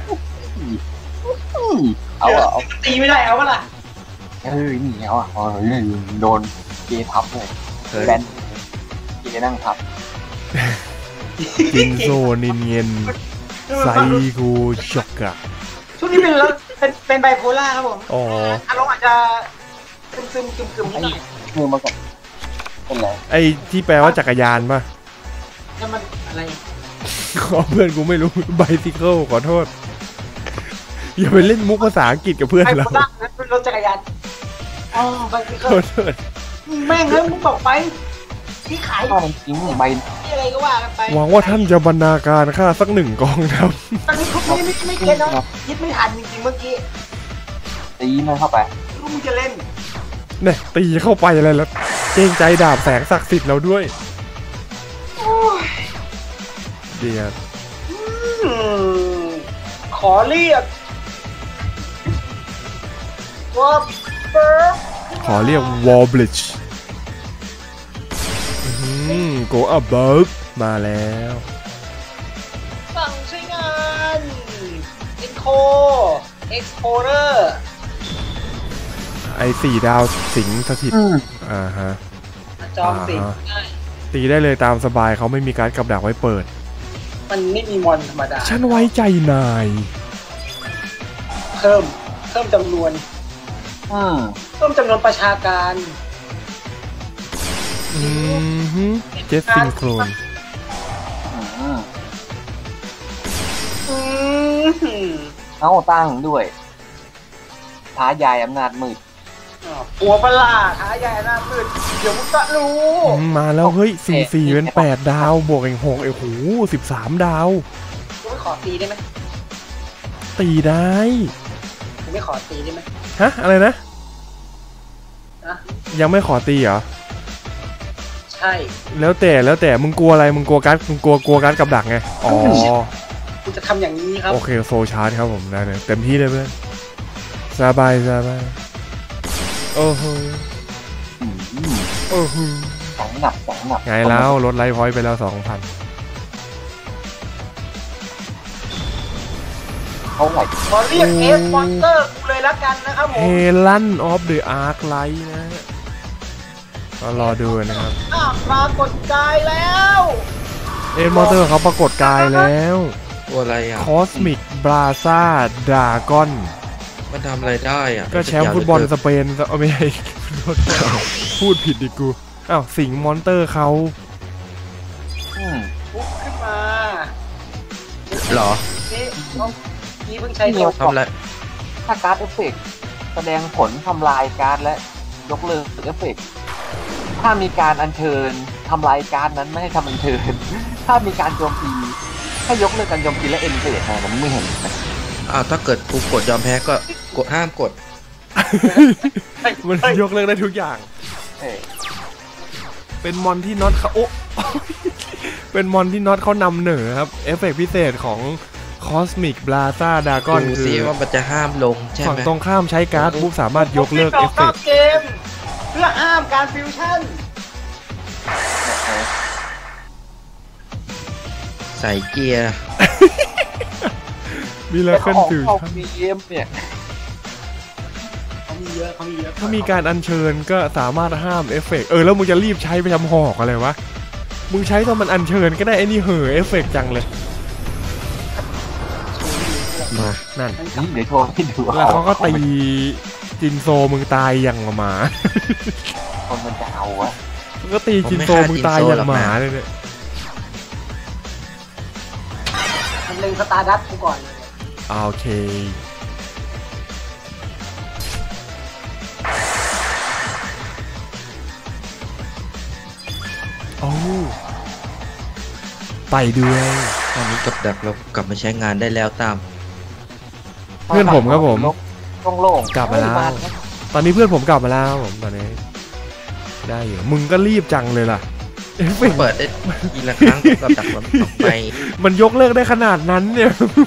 เอาอะเอาตีไม่ได้เอาวะล่ะเฮ้ยนี่เอาอะเอาเลยโดนเกทับเลยเคยแบนเกนั่งทับจินโซนินเย็นไซกูช็อกกะช่วงนี้เป็นแล้วเป็นเป็นไบโพล่าครับผมอ๋ออารมณ์อาจจะซึมซึมกึมกึมนิดหน่อยมือมากับเป็นไรไอที่แปลว่าจักรยานป่ะแล้วมันอะไรขอเพื่อนกูไม่รู้ไบซิเคิลขอโทษ อย่าไปเล่นมุกภาษาอังกฤษกับเพื่อนไบเราโพล่านั้นเป็นรถจักรยานอ๋อไบซิขเคิอลโทษแม่งแล้วมึงบอกไปที่ขายก็มันจริงใบที่อะไรก็ว่ากันไปหวังว่าท่านจะบรรณาการค่าสักหนึ่งกองทัพตอนนี้คุณไม่ไม่ไม่เก็ตนะคิดไม่ทันจริงๆเมื่อกี้ตีมันเข้าไปรู้มึงจะเล่นเนี่ยตีเข้าไปอะไรแล้วเกรงใจดาบแสงศักดิ์สิทธิ์เราด้วยโอ้ยเดียวอืมขอเรียกว่าเบิร์ฟขอเรียกวอลบลิชโกอัพเบิร์กมาแล้วสั่งใช้งานอินโคเอ็กซ์โพเรอร์ไอ้สี่ดาวสิงสถิตอืมอ่าฮะจอมสิงอ่าฮะได้ตีได้เลยตามสบายเขาไม่มีการดกับดักไว้เปิดมันไม่มีมอนธรรมดาฉันไว้ใจนายเพิ่มเพิ่มจำนวนอืมเพิ่มจำนวนประชาการอืมฮึเจสซิงโครนอืมอืมเอาตั้งด้วยท้ายายอำนาจมืดหัวประหลาดหายายหน้ามืดเดี๋ยวมึงก็รู้มาแล้วเฮ้ยสี่สี่เป็นแปดดาวบวกอีกหกไอ้โหสิบสามดาวกูไม่ขอตีได้ไหมตีได้กูไม่ขอตีได้ไหมฮะ อะไรนะนะยังไม่ขอตีเหรอใช่แล้วแต่แล้วแต่มึงกลัวอะไรมึงกลัวการ์ดมึงกลัวกลัวการ์ดกับดักไงอ๋อกูจะทำอย่างนี้ครับโอเคโซชาร์จครับผมได้เลยเต็มที่เลยเพื่อนสบายสบายโอ้โหอืมโอ้โหสองหนักสองหนักไงแล้วลดไลฟ์พอยต์ไปแล้วสองพันเขาไหวขอเรียกเอฟมอนเตอร์กูเลยละกันนะครับผเฮมลันออฟเดอะอาร์คไลท์นะฮะก็รอดูนะครับอ่ะปรากฏกายแล้วเอ็นมอเตอร์เขาปรากฏกายแล้วตัวอะไรอ่ะคอสมิกบราซ่าดากอนมันทำอะไรได้อ่ะก็แชมป์ฟุตบอลสเปนเอาไม่ใช่พูดผิดดิกูอ้าวสิงห์มอนเตอร์เขาอืมปุ๊บขึ้นมาหรอนี่น้องนี่เพิ่งใช้ตัวทำอะไรถ้าการ์ดเอฟเฟกต์แสดงผลทำลายการ์ดและยกเลิกเอฟเฟกต์ถ้ามีการอัญเชิญทำลายการ์ดนั้นไม่ให้ทำอัญเชิญ ถ้ามีการโจมตีถ้ายกเลิกการโจมตีและเอ็นเฟกต์นะผมไม่เห็นอ้าวถ้าเกิดกูกดยอมแพ้ก็กดห้ามกดมันยกเลิกได้ทุกอย่างเอ้ยเป็นมอนที่น็อตเขาโอ้ เป็นมอนที่น็อตเขานำเหนือครับเอฟเฟกต์พิเศษของ Cosmic Blaza Dragon ดูคืซิอว่ามันจะห้ามลงใช่ฝั่งไหมตรงข้ามใช้การ์ดปุ๊บสามารถยกเลิกเอฟเฟกต์เกมพื่อห้ามการฟิวชั่นใส่เกียร์มีแล้วขึ้นฟิวเข้าชั่นเกมเนี่ยเขามีเยอะเขามีเยอะถ้ามีการอัญเชิญก็สามารถห้ามเอฟเฟกต์เออแล้วมึงจะรีบใช้ไปทำหอกอะไรวะมึงใช้ตอนมันอัญเชิญก็ได้ไอ้นี่เห่อเอฟเฟกต์จังเลยมานั่นนี่เดี๋ยวโชว์ให้ดูแล้วเขาก็ตีจินโซมึงตายอย่างหมาคนมันจะเอาวะมึงก็ตีจินโซมึงตายอย่างหมาเลยเนี่ยมันเล็งสตาร์ดัสกูก่อนเลยอ่าโอเคโอ้ไปด้วยตอนนี้กับดักเรากลับมาใช้งานได้แล้วตามเพื่อนผมครับผมโล่งๆกลับมาแล้วเฮ้ยตอนนี้เพื่อนผมกลับมาแล้วผมตอนนี้ได้อยู่มึงก็รีบจังเลยล่ะเอฟเฟกต์เปิดได้ทีละครั้งกับดักมันออกไปมันยกเลิกได้ขนาดนั้นเนี่ย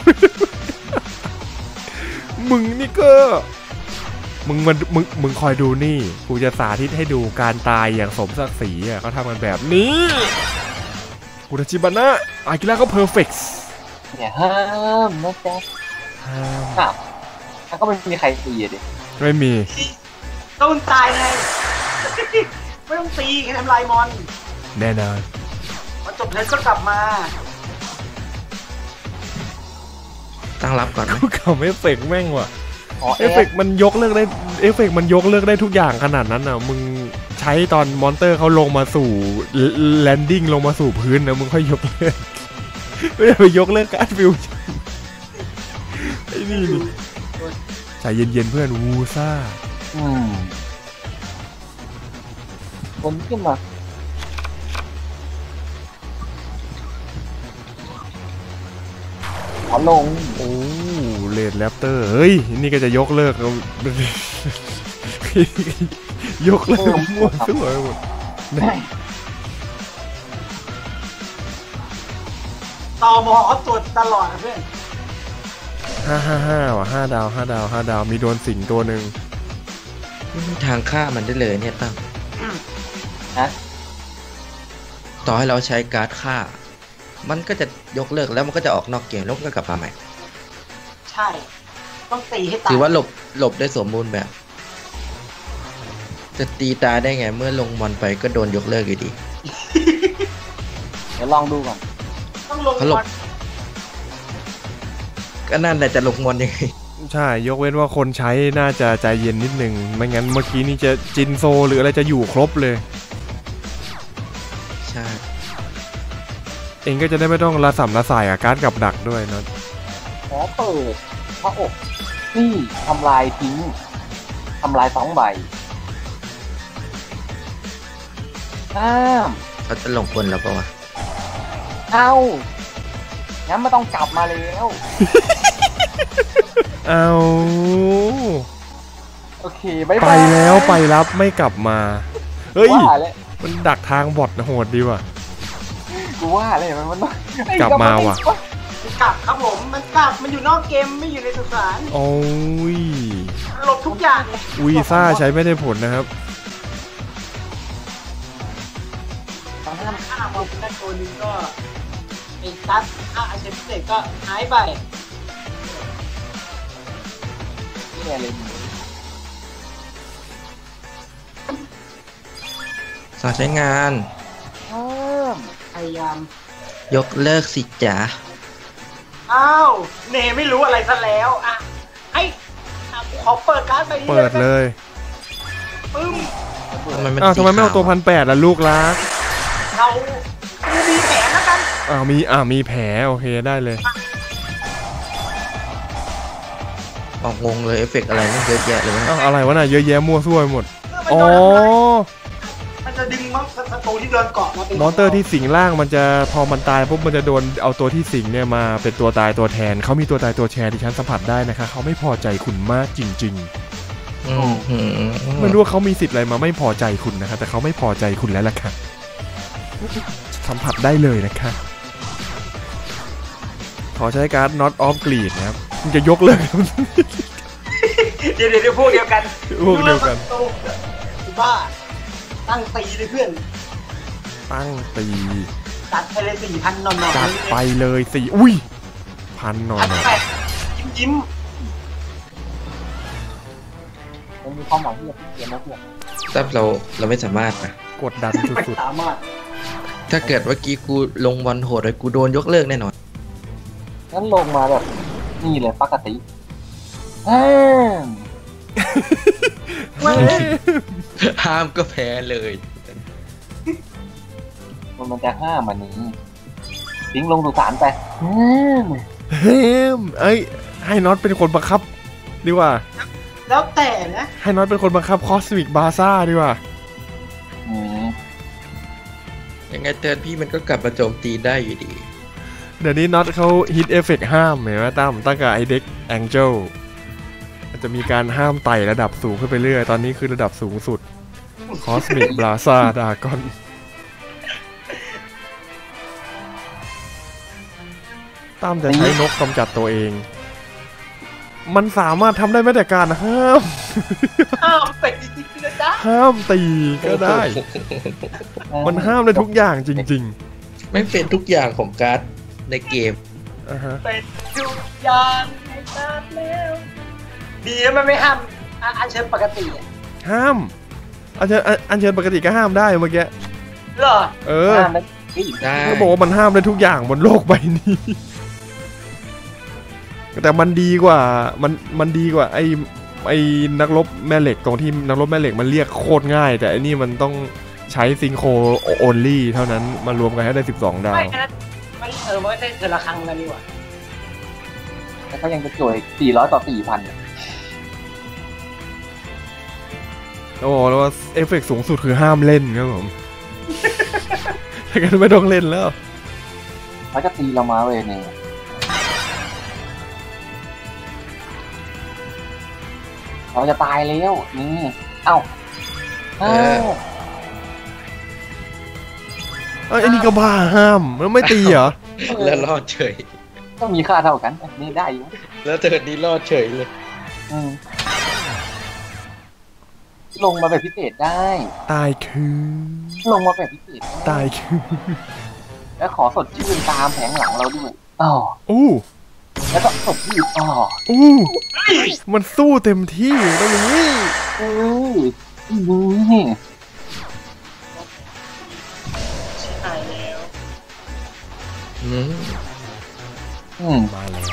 มึงนี่ก็มึงมันมึงมึงคอยดูนี่กูจะสาธิตให้ดูการตายอย่างสมศักดิ์ศรีอ่ะเขาทำกันแบบนี้อุราชิบานะอากิระก็เพอร์เฟกต์เนี่ยห้ามนะจ๊ะห้ามแล้วก็ไม่มีใครตีอะดิไม่มีก็มึงตายไง ไม่ต้องตีแค่ทำลายมอนแน่นอนพอจบเทิร์นก็กลับมาตั้งรับก่อนไหมกูขำเอฟเฟกต์แม่งว่ะอ๋อเอฟเฟกต์มันยกเลิกได้เอฟเฟกต์มันยกเลิกได้ทุกอย่างขนาดนั้นอ่ะมึงใช้ตอนมอนเตอร์เขาลงมาสู่แลนดิ้งลงมาสู่พื้นนะมึงค่อยยกเลิกไม่ได้ไปยกเลิกการฟิวชั่นไอ้นี่นี่ใจเย็นๆเพื่อนวูซ่าอืมคนขึ้นมาขอลงโอ้เลดแรปเตอร์เฮ้ยนี่ก็จะยกเลิก ยกเลิกมั่วซั่วไปหมดต่อมอเขาตรวจตลอดนะเพื่อนห้าห้าห้าว่ะห้าดาวห้าดาวห้าดาวมีโดนสิงตัวหนึ่งไม่มีทางฆ่ามันได้เลยเนี่ยตั้งฮะต่อให้เราใช้การ์ดฆ่า มันก็จะยกเลิกแล้วมันก็จะออกนอกเกมแล้วก็กลับมาใหม่ใช่ ต้องตีให้ตายถือว่าหลบหลบได้สมบูรณ์แบบ จะตีตาได้ไงเมื่อลงมอนไปก็โดนยกเลิกอยู่ดีเดี๋ยวลองดูก่อนต้องลงเขาหลมบอนก็นั่นแหละจะลงมอนยังไงใช่ยกเว้นว่าคนใช้น่าจะใจเย็นนิดนึงไม่งั้นเมื่อกี้นี่จะจินโซหรืออะไรจะอยู่ครบเลยใช่เองก็จะได้ไม่ต้องระสำระสายกับการ์ดกับดักด้วยเนอะขอเปิดพระอกนี่ทำลายทิ้งทำลายสองใบห้ามเขาจะลงคนแล้วปะวะเอ้างั้นไม่ต้องกลับมาแล้วเอาโอเคบายไปบายแล้วไปรับไม่กลับมาเฮ้ยว่าแล้วมันดักทางบอทโหดดีว่ะกูว่าเลยมันมันเอ้ยกลับมาว่ะมันกลับครับผม มันกลับ มันอยู่นอกเกมไม่อยู่ในสุสานโอ้ยหลบทุกอย่างเลยวีซ่าใช้ไม่ได้ผลนะครับถ้าฆ่ามอนได้ตัวหนึงก็ไอ้ตัสฆ่าไอเชฟเสร็จก็หายไปเนี่ยเลยสาใช้งานห้ามพยายามยกเลิกสิจ๋าอ้าว เนไม่รู้อะไรซะแล้ว อ่ะไอ้อ่ะขอเปิดการ์ดไปนี้เปิดเลยปึ้มทำไมมันอ้าวทำไมไม่เอาตัวพันแปดล่ะลูกรักเรากูมีแผนแล้วกันอ้าวมีอ้าวมีแผลโอเคได้เลยออกงงเลยเอฟเฟกต์อะไรมันเยอะแยะเลยวะอ้าวอะไรวะน่ะเยอะแยะมั่วซั่วไปหมดมันอ๋อโดนมันจะดึงมอนสตูที่เดินเกาะมาเป็นมอนเตอร์ที่สิงร่างมันจะพอมันตายปุ๊บมันจะโดนเอาตัวที่สิงเนี่ยมาเป็นตัวตายตัวแทนเขามีตัวตายตัวแทนที่ฉันสัมผัสได้นะคะเขาไม่พอใจคุณมากจริงอืมหืๆไม่รู้ว่าเขามีสิทธิ์อะไรมาไม่พอใจคุณนะคะแต่เขาไม่พอใจคุณแล้วล่ะค่ะสัมผัสได้เลยนะคะขอใช้การ์ด not off grid นะครับมันจะยกเลิกเดี๋ยวเดี๋ยวเดี๋ยวพวกเดียวกันพวกเดียวกันสตูบ้าตั้งตีเลยเพื่อนตั้งตีจัดไปเลยสี่พันหน่อยๆจัดไปเลยสี่อุ้ยพันหน่อยพันหน่อยแปดยิ้มยิ้มมันมีความหวังที่จะพลิกเกมนะเพื่อนแต่เราเราไม่สามารถนะกดดันไม่สุดสามารถถ้าเกิดเมื่อกี้กูลงบอลโหดเลยกูโดนยกเลิกแน่นอนงั้นลงมาแบบนี่เลยปกติเฮ้ยห้ามก็แพ้เลยมันมันจะห้ามมันนี้ทิ้งลงสุสานไปเฮ้ยๆเฮ้มเอ้ยให้น็อตเป็นคนบังคับดีกว่าแล้วแต่นะให้น็อตเป็นคนบังคับคอสมิกบาซ่าดีกว่าอืมยังไงเตือนพี่มันก็กลับมาโจมตีได้อยู่ดีเดี๋ยวนี้น็อตเขาฮิตเอฟเฟกห้ามเห็นไหมตั้มตั้งแต่ไอเด็กแองเจิลจะมีการห้ามไต่ระดับสูงขึ้นไปเรื่อย ตอนนี้คือระดับสูงสุดคอสมิกบาซ่าดากอนตั้มจะใช้นกกำจัดตัวเอง มันสามารถทำได้แม้แต่การห้ามห้ามไปนะจ๊ะห้ามตีก็ได้ มันห้ามได้ทุกอย่างจริงไม่เป็นทุกอย่างของการ์ดในเกมๆอ่าฮะเป็นทุกอย่างในตาแล้วดีนะมันไม่ห้ามอ่ะอันเชิญปกติอ่ะห้ามอันเชิญอันเชิญปกติก็ห้ามได้เมื่อกี้เหรอเออห้ามนะเฮ้ยได้เขาบอกว่ามันห้ามได้ทุกอย่างบนโลกใบนี้ แต่มันดีกว่ามันมันดีกว่าไอ้ไอ้นักรบแม่เหล็กตรงที่นักรบแม่เหล็กมันเรียกโคตรง่าย แต่อันนี้มันต้องใช้ซิงโครโอลี่เท่านั้นมารวมกันให้ได้สิบสองดาวไม่นะมันเออมันก็ได้เธอละครั้งกันดีกว่าแล้วก็ยังจะจ่วยสี่ร้อยต่อสี่พันโอ้โหแล้วว่าเอฟเฟกต์สูงสุดคือห้ามเล่นครับผม ถ้ากันไม่ต้องเล่นแล้วเขาจะตีเรามาเว้ยเนี่ยเราจะตายแล้วนี่เอ้าเอ้าเอ้ยอันนี้ก็บ้าห้ามแล้วไม่ตีเหรอแล้วรอดเฉยต้องมีค่าเท่ากันนี่ได้อยู่แล้วเตือนนี้รอดเฉยเลยอืมลงมาแบบพิเศษได้ตายคือลงมาแบบพิเศษได้ตายคือแล้วขอสดชื่นตามแผงหลังเราด้วยอ๋ออู้แล้วก็สดชื่นอ๋ออู้มันสู้เต็มที่ตรงนี้เออนี่ตายแล้วอืมอืมมาแล้ว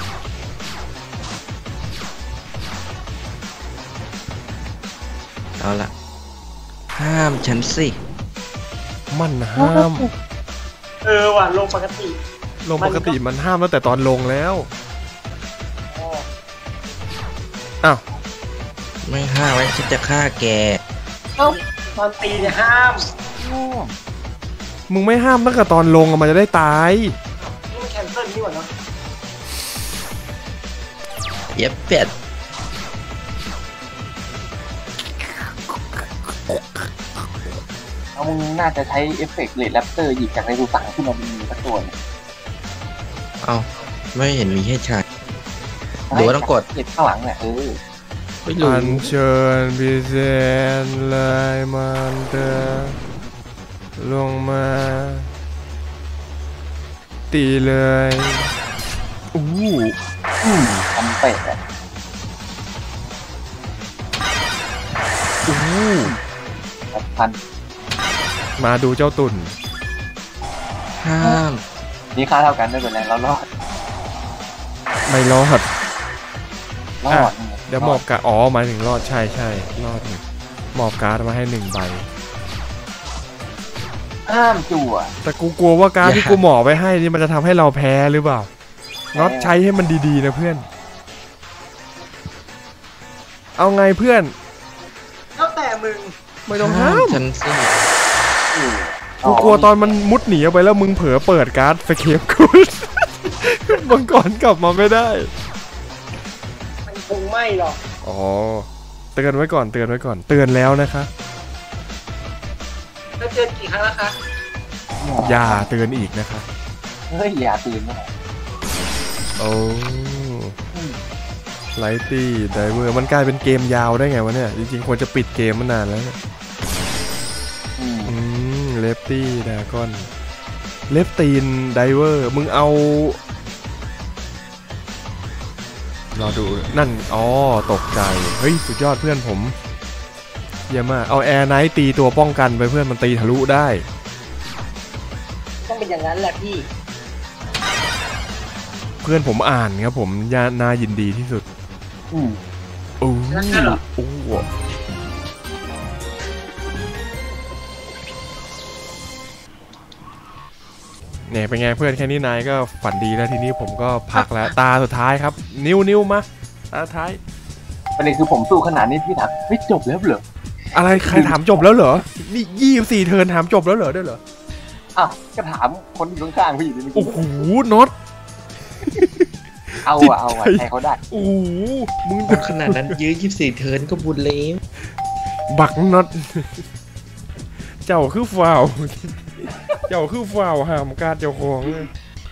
เอาละห้ามฉันสิมันห้ามเออว่ะลงปกติลงปกติมันห้ามตั้งแต่ตอนลงแล้วอ๋ออ้าวไม่ห้ามไว้ฉันจะฆ่าแกเอ้าตอนตีเนี่ยห้ามมึงไม่ห้ามตั้งแต่ตอนลงอะมันจะได้ตายนี่มันแคนเซิลนี่หว่าเนาะเย็บเป็ดแล้วมึงน่าจะใช้เอฟเฟกต์เลดแรปเตอร์หยิบจากในรูสังขึ้นมาเป็นมือสักตัวเนี่ยเอาไม่เห็นมีให้ใช้หรือว่าต้องกดเก็บข้างหลังเนี่ยเออไม่รู้อัญเชิญพิเศษลายมันเตอลงมา ตีเลยอู้อืมทำเป็ดอ่ะอู้แบบพันมาดูเจ้าตุ่นห้ามนี่ค่าเท่ากันไม่เป็นไรเรารอดไม่รอดรอดเดี๋ยวมอบการ์ดอ๋อหมายถึงรอดใช่ใช่รอดหนึ่งมอบการ์ดมาให้หนึ่งใบห้ามจั่วแต่กูกลัวว่าการ์ดที่กูหมอบไปให้นี่มันจะทำให้เราแพ้หรือเปล่าน็อตใช้ให้มันดีๆนะเพื่อน เอาไงเพื่อนแล้วแต่มึงไม่ต้องห้ามฉันสิอืมกูกลัวตอนมันมุดหนีออกไปแล้วมึงเผลอเปิดการ์ดสเคปกู มังกรกลับมาไม่ได้มันคงไม่หรอกอ๋อเตือนไว้ก่อนเตือนไว้ก่อนเตือนแล้วนะคะแล้วเจอกี่ครั้งแล้วคะอย่าเตือนอีกนะคะเฮ้ยอย่าตื่นนะโอ้ไลตี้ไดเวอร์มันกลายเป็นเกมยาวได้ไงวะเนี่ยจริงๆควรจะปิดเกมมานานแล้วเนี่ยออืมอืมเลฟตี้ดากอนเลฟตีนไดเวอร์มึงเอารอดูนั่นอ๋อตกใจเฮ้ยสุดยอดเพื่อนผมเยี่ยมมากเอาแอร์ไนท์ตีตัวป้องกันไปเพื่อนมันตีทะลุได้ต้องเป็นอย่างนั้นแหละพี่เพื่อนผมอ่านครับผมยาน่ายินดีที่สุดอืมโอ้นั่นเหรอโอ้เนี่ยเป็นไงเพื่อนแค่นี้นายก็ฝันดีแล้วทีนี้ผมก็พักแล้วตาสุดท้ายครับ นิ้วนิ้วมาตาสุดท้ายประเด็นคือผมสู้ขนาดนี้พี่ถามไม่จบแล้วเหรออะไรใครถามจบแล้วเหรอนี่ยี่สิบสี่เทิร์นถามจบแล้วเหรอด้วยเหรออ้าวก็ถามคนอยู่ข้างๆพี่อยู่นี่โอ้โหน็อตเอาอะเอาอะใครเขาได้โอ้โหมึงขนาดนั้นยื้อยี่สิบสี่เทิร์นก็บุญเลี้ยงบักน็อตเจ้าคือฟาวเจ้าคือฟาวหามการเจ้าของเลย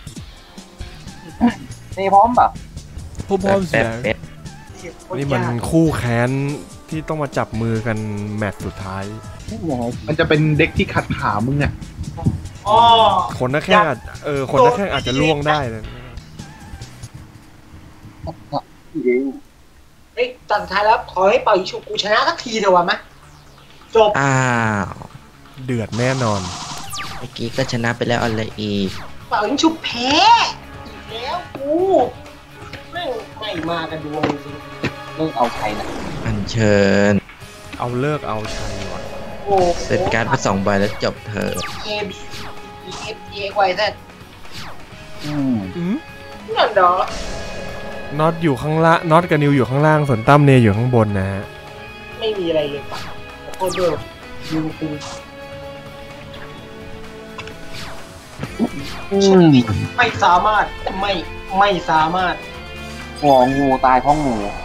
นี่พร้อมป่ะพร้อมเสียเป็ดนี่มันคู่แค้นที่ต้องมาจับมือกันแมตช์สุดท้ายยังไงมันจะเป็นเด็กที่ขัดขามึงเนี่ยอ๋อคนนักแข่งอาจเออคนนักแข่งอาจจะล่วงได้นะพี่เองเฮ้ยตอนสุดท้ายแล้วขอให้เป่ายิงฉุบกูชนะสักทีเถอะวะมะจบอ้าวเดือดแน่นอนเมื่อกี้ก็ชนะไปแล้วอะไรอีกเป่ายิงฉุบแพ้อีกแล้วกูไม่งไม่มากันดวงจริงเลิกเอาใครนะอัญเชิญเอาเลิกเอาชัยว่ะๆโอ้โหเสร็จการดไปสองใบแล้วจบเธอะเอบีเอฟเอไวแซดอืมอืมนั่นเหรอน็อตอยู่ข้างล่างน็อตกับนิวอยู่ข้างล่างส่วนตั้มเนยอยู่ข้างบนนะฮะไม่มีอะไรเลยป่ะโคตรเดิมยูคูอืมไม่สามารถไม่ไม่สามารถงองูตายเพราะงู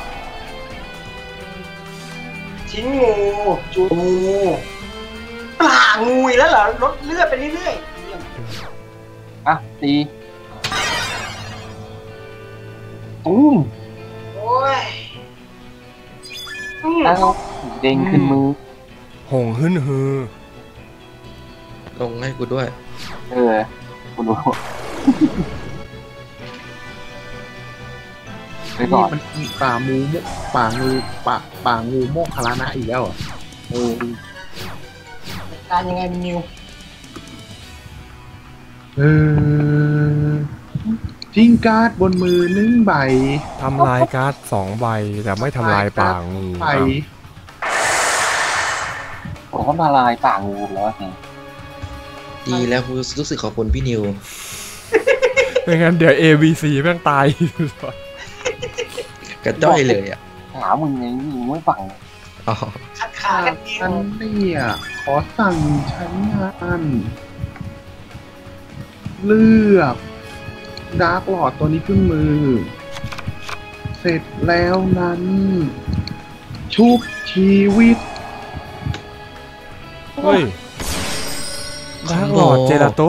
ทิ้งงูจูงูปลางูอีกแล้วเหรอลดเลือดไปเรื่อยๆเยี่ยมอ่ะตีตุ้มโอ้ยอืมแล้วเด้งขึ้นมือหงหึ่นฮือลงให้กูด้วยเออคุณรู้ไปก่นี่อนมันป่ามูโมป่างูป่าป่างูโมกคลานะอีกแล้วเหรอเออจัดการยังไงมิวเออทิ้งการ์ดบนมือหนึ่งใบทำลายการ์ดสองใบแต่ไม่ทำลายป่างูไปผมทำลายป่างูแล้วสิดีแล้วกูรู้สึกขอบคุณพี่นิวไม่งั้นเดี๋ยว เอ บี ซี แม่งตายกระจ้อยเลยอ่ะหามึงไงมึงไม่ฟังอ๋อคัดขากันเองฉันเนี่ยขอสั่งใช้งานเลือกดาร์กหลอดตัวนี้ขึ้นมือ เสร็จแล้วนั้น ชุบชีวิตเฮ้ยดาร์กหลอดเจลาโต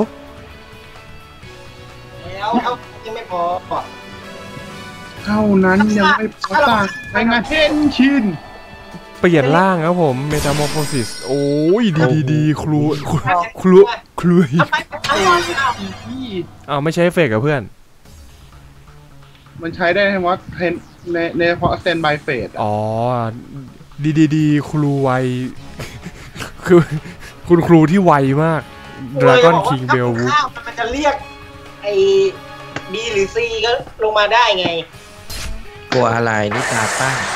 แล้วเท่ายังไม่พอเท่านั้นยังไม่พอสั่งใช้งานเทนชินเปลี่ยนร่างครับผมเมตา m อร์โฟซิสโอ้ยดีดีดีครูครูครูครูทำไมทำไมเอาที่อ้าวไม่ใช่เอฟเฟกต์กับเพื่อนมันใช้ได้เฉพาะเทนในในเฉพาะเซนบายเฟสอ๋อ ดีดีดีครูไว คือคุณครูที่ไวมาก Dragon King Beowulf ข้าวมันจะเรียกไอ้บีหรือซีก็ลงมาได้ไงกลัวอะไรนี่ตาตั้ง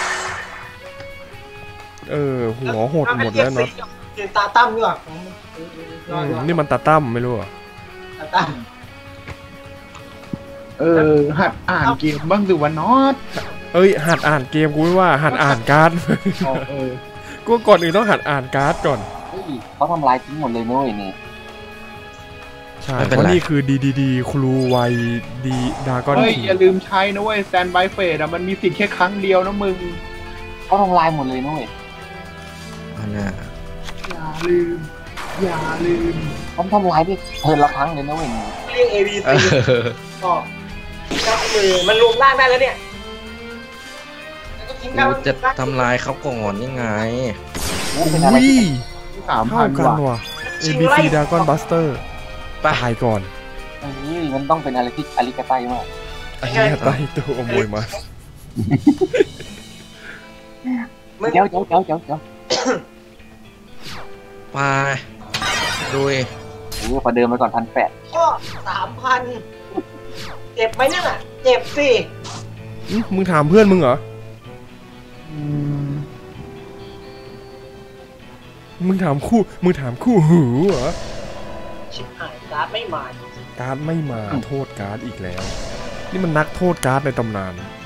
เออ หัวหดหมดแล้วเนาะเจนตาตั้มดีกว่าอืมนี่มันตาตั้มไม่รู้เหรอตาตั้มเออ หัดอ่านเกมบ้างสิวันนอตเอ้ย หัดอ่านเกมกูไม่ว่า หัดอ่านการ์ดอ๋อเออกูก่อนอื่นต้องหัดอ่านการ์ดก่อนเฮ้ยเขาทำลายทิ้งหมดเลยนุ้ยนี่ใช่ไม่เพเป็นไรราะนี่คือดีดีดีครูไวดีดากอนเฮ้ยคิงอย่าลืมใช้นะเว้ย stand by phase อะมันมีสิทธิ์แค่ครั้งเดียวนะมึงเขาทำลายหมดเลยนุ้ยอันน่ะอย่าลืม อย่าลืมเขาทำลายไปเทิร์นละครั้งเลยนุ้ยนี่เรียก A B เอ C อก็ก็มือมันรวมร่างได้แล้วเนี่ยแล้วก็ทิ้งกูจะทำลายเขาก่อนยังไงโอ้เป็นอะไรอุ้ยที่สามเท่าพันกันว่ะว่ะเอ บี ซี Dragon Buster ตายก่อนเอ้ยมันต้องเป็นอะไรที่อาริกาไตมากอันนี้ใต้ตัวขโมยมาเจ้าเจ้าเจ้าเจ้าเจ้าไปดูยโอ้พอเดินไปก่อนพันแปดก็สามพันเจ็บไหมเนี่ยเจ็บสิอื้อมึงถามเพื่อนมึงเหรอ มึงถามคู่ มึงถามคู่หูเหรอชิบหายการ์ดไม่มาจริงการ์ดไม่มาโทษการ์ดอีกแล้ว นี่มันนักโทษการ์ดในตำนาน